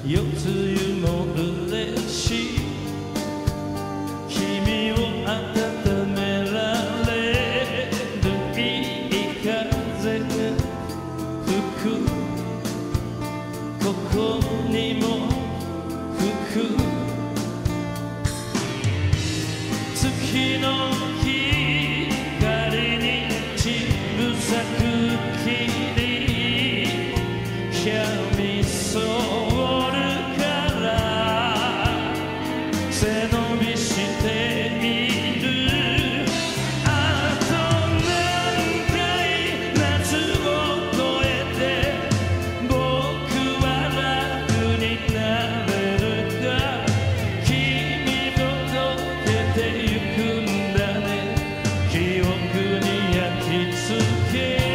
夜露も嬉しい君を温められるいい風が吹くここにも吹く月の光にちぶさく霧闇そおるから背伸びしているあと何回夏を越えて僕は楽になれるか君と溶けてゆくんだね記憶に焼き付け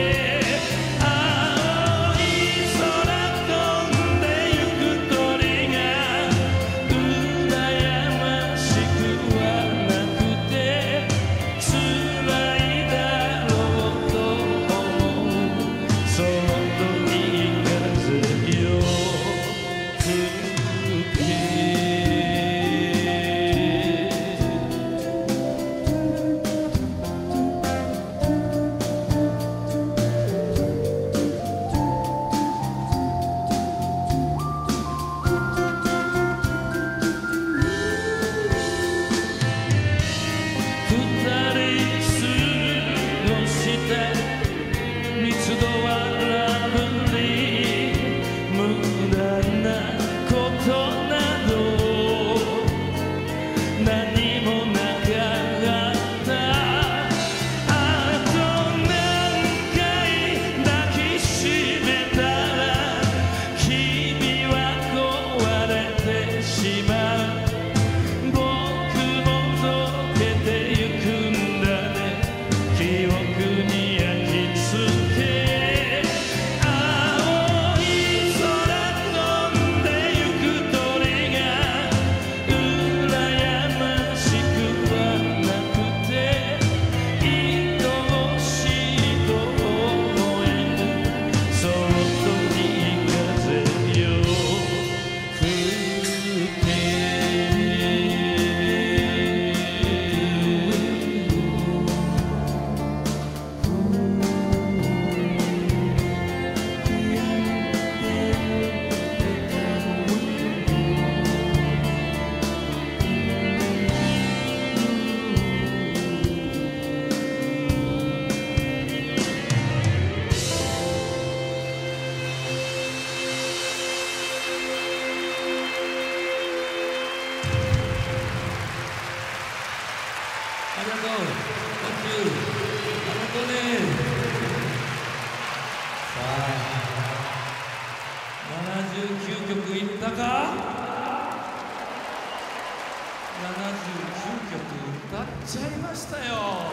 密度はラブリー無駄なことなど何もなかったあと何回抱きしめたら君は壊れてしまう僕も溶けてゆくんだね記憶に焼き付けありがとう、Thank you、ありがとうね。さあ、ななじゅうきゅうきょくいったか。ななじゅうきゅうきょく歌っちゃいましたよ。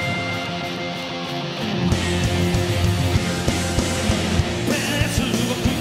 鉄を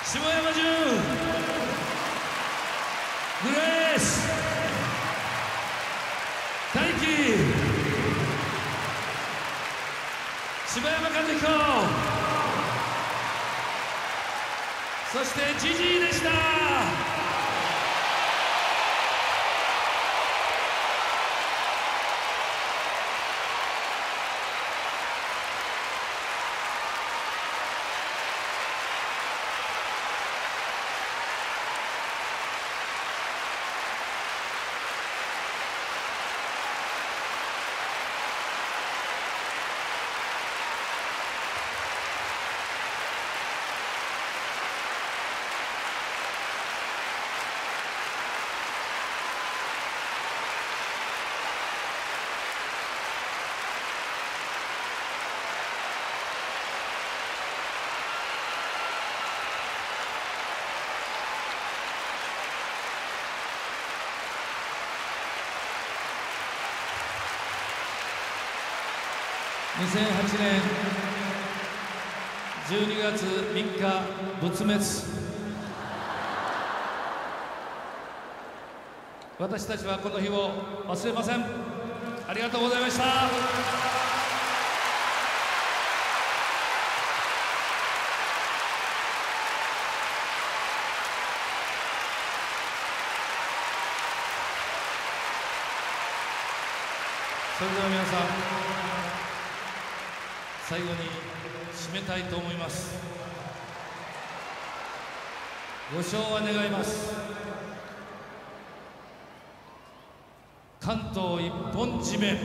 下山潤、グレース、大輝、柴山和彦、そしてジジイでした。にせんはちねんじゅうにがつみっか仏滅。私たちはこの日を忘れません。ありがとうございました。それでは皆さん、最後に締めたいと思います。ご唱和願います。関東一本締め。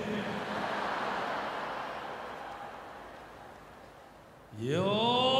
よー。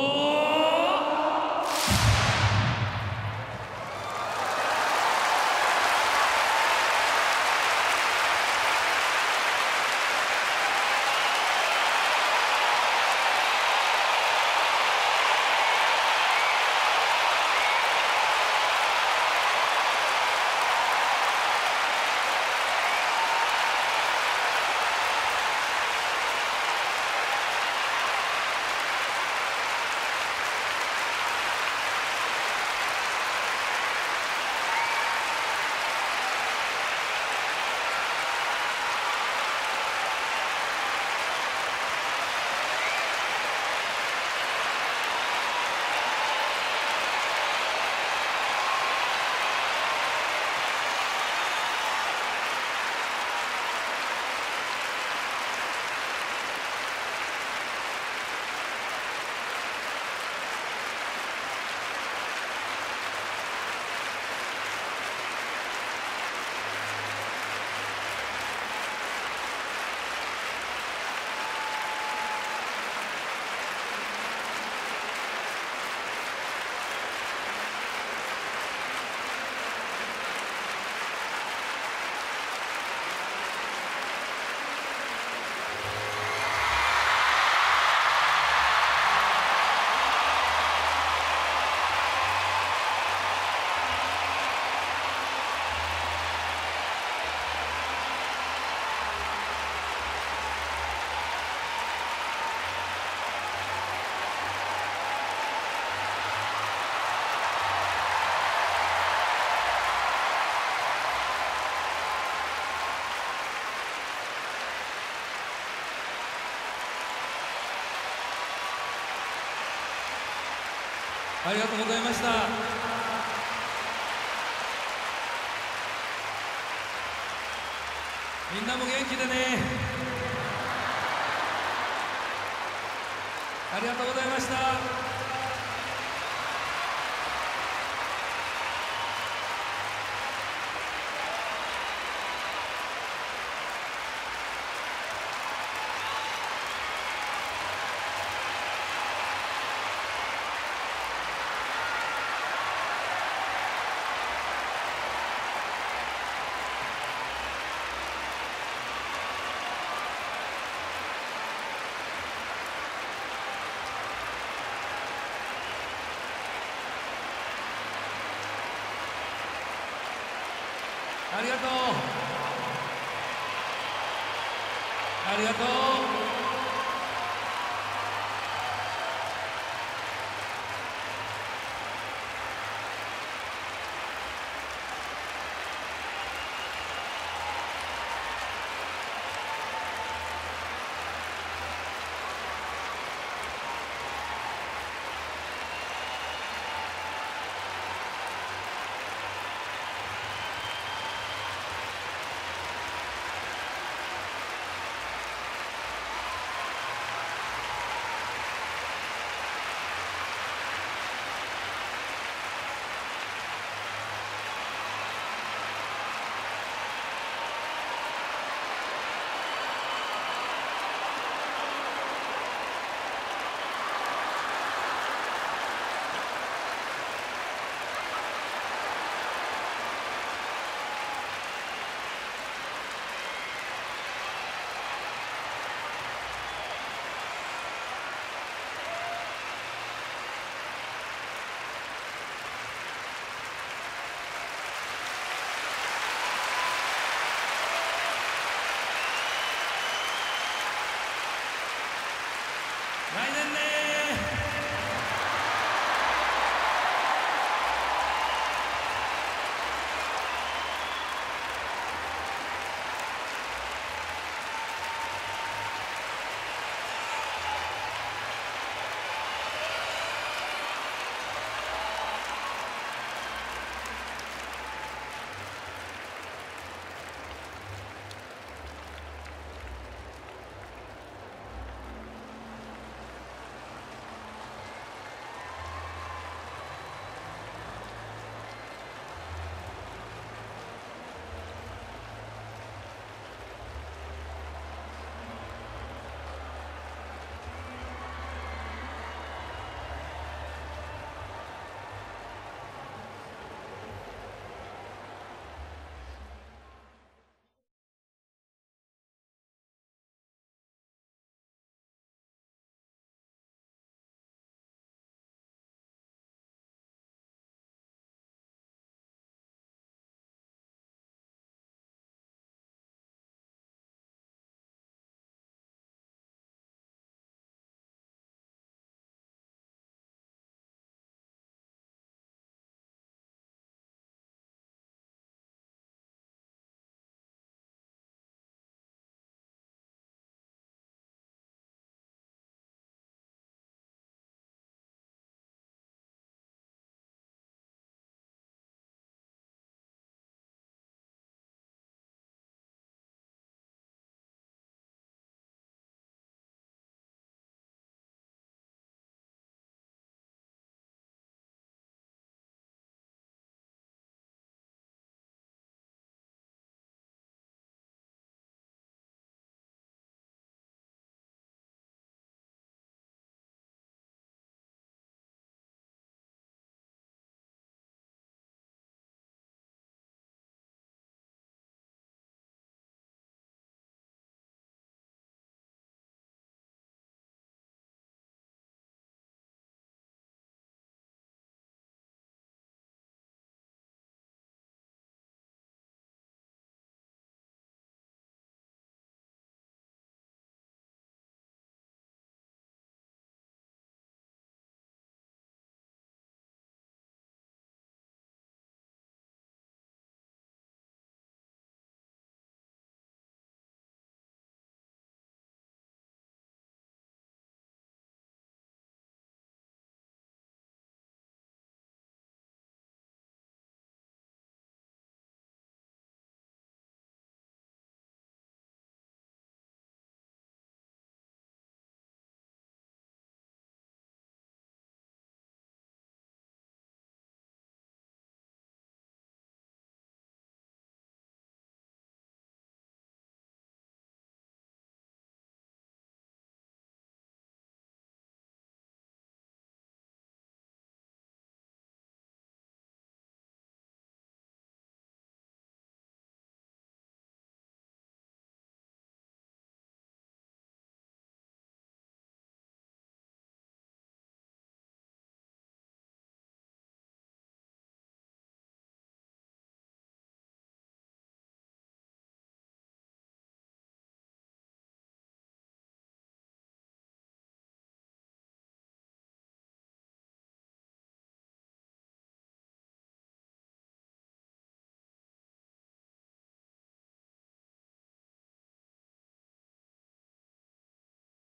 ありがとうございました。みんなも元気でね。ありがとうございました。ありがとう。ありがとう。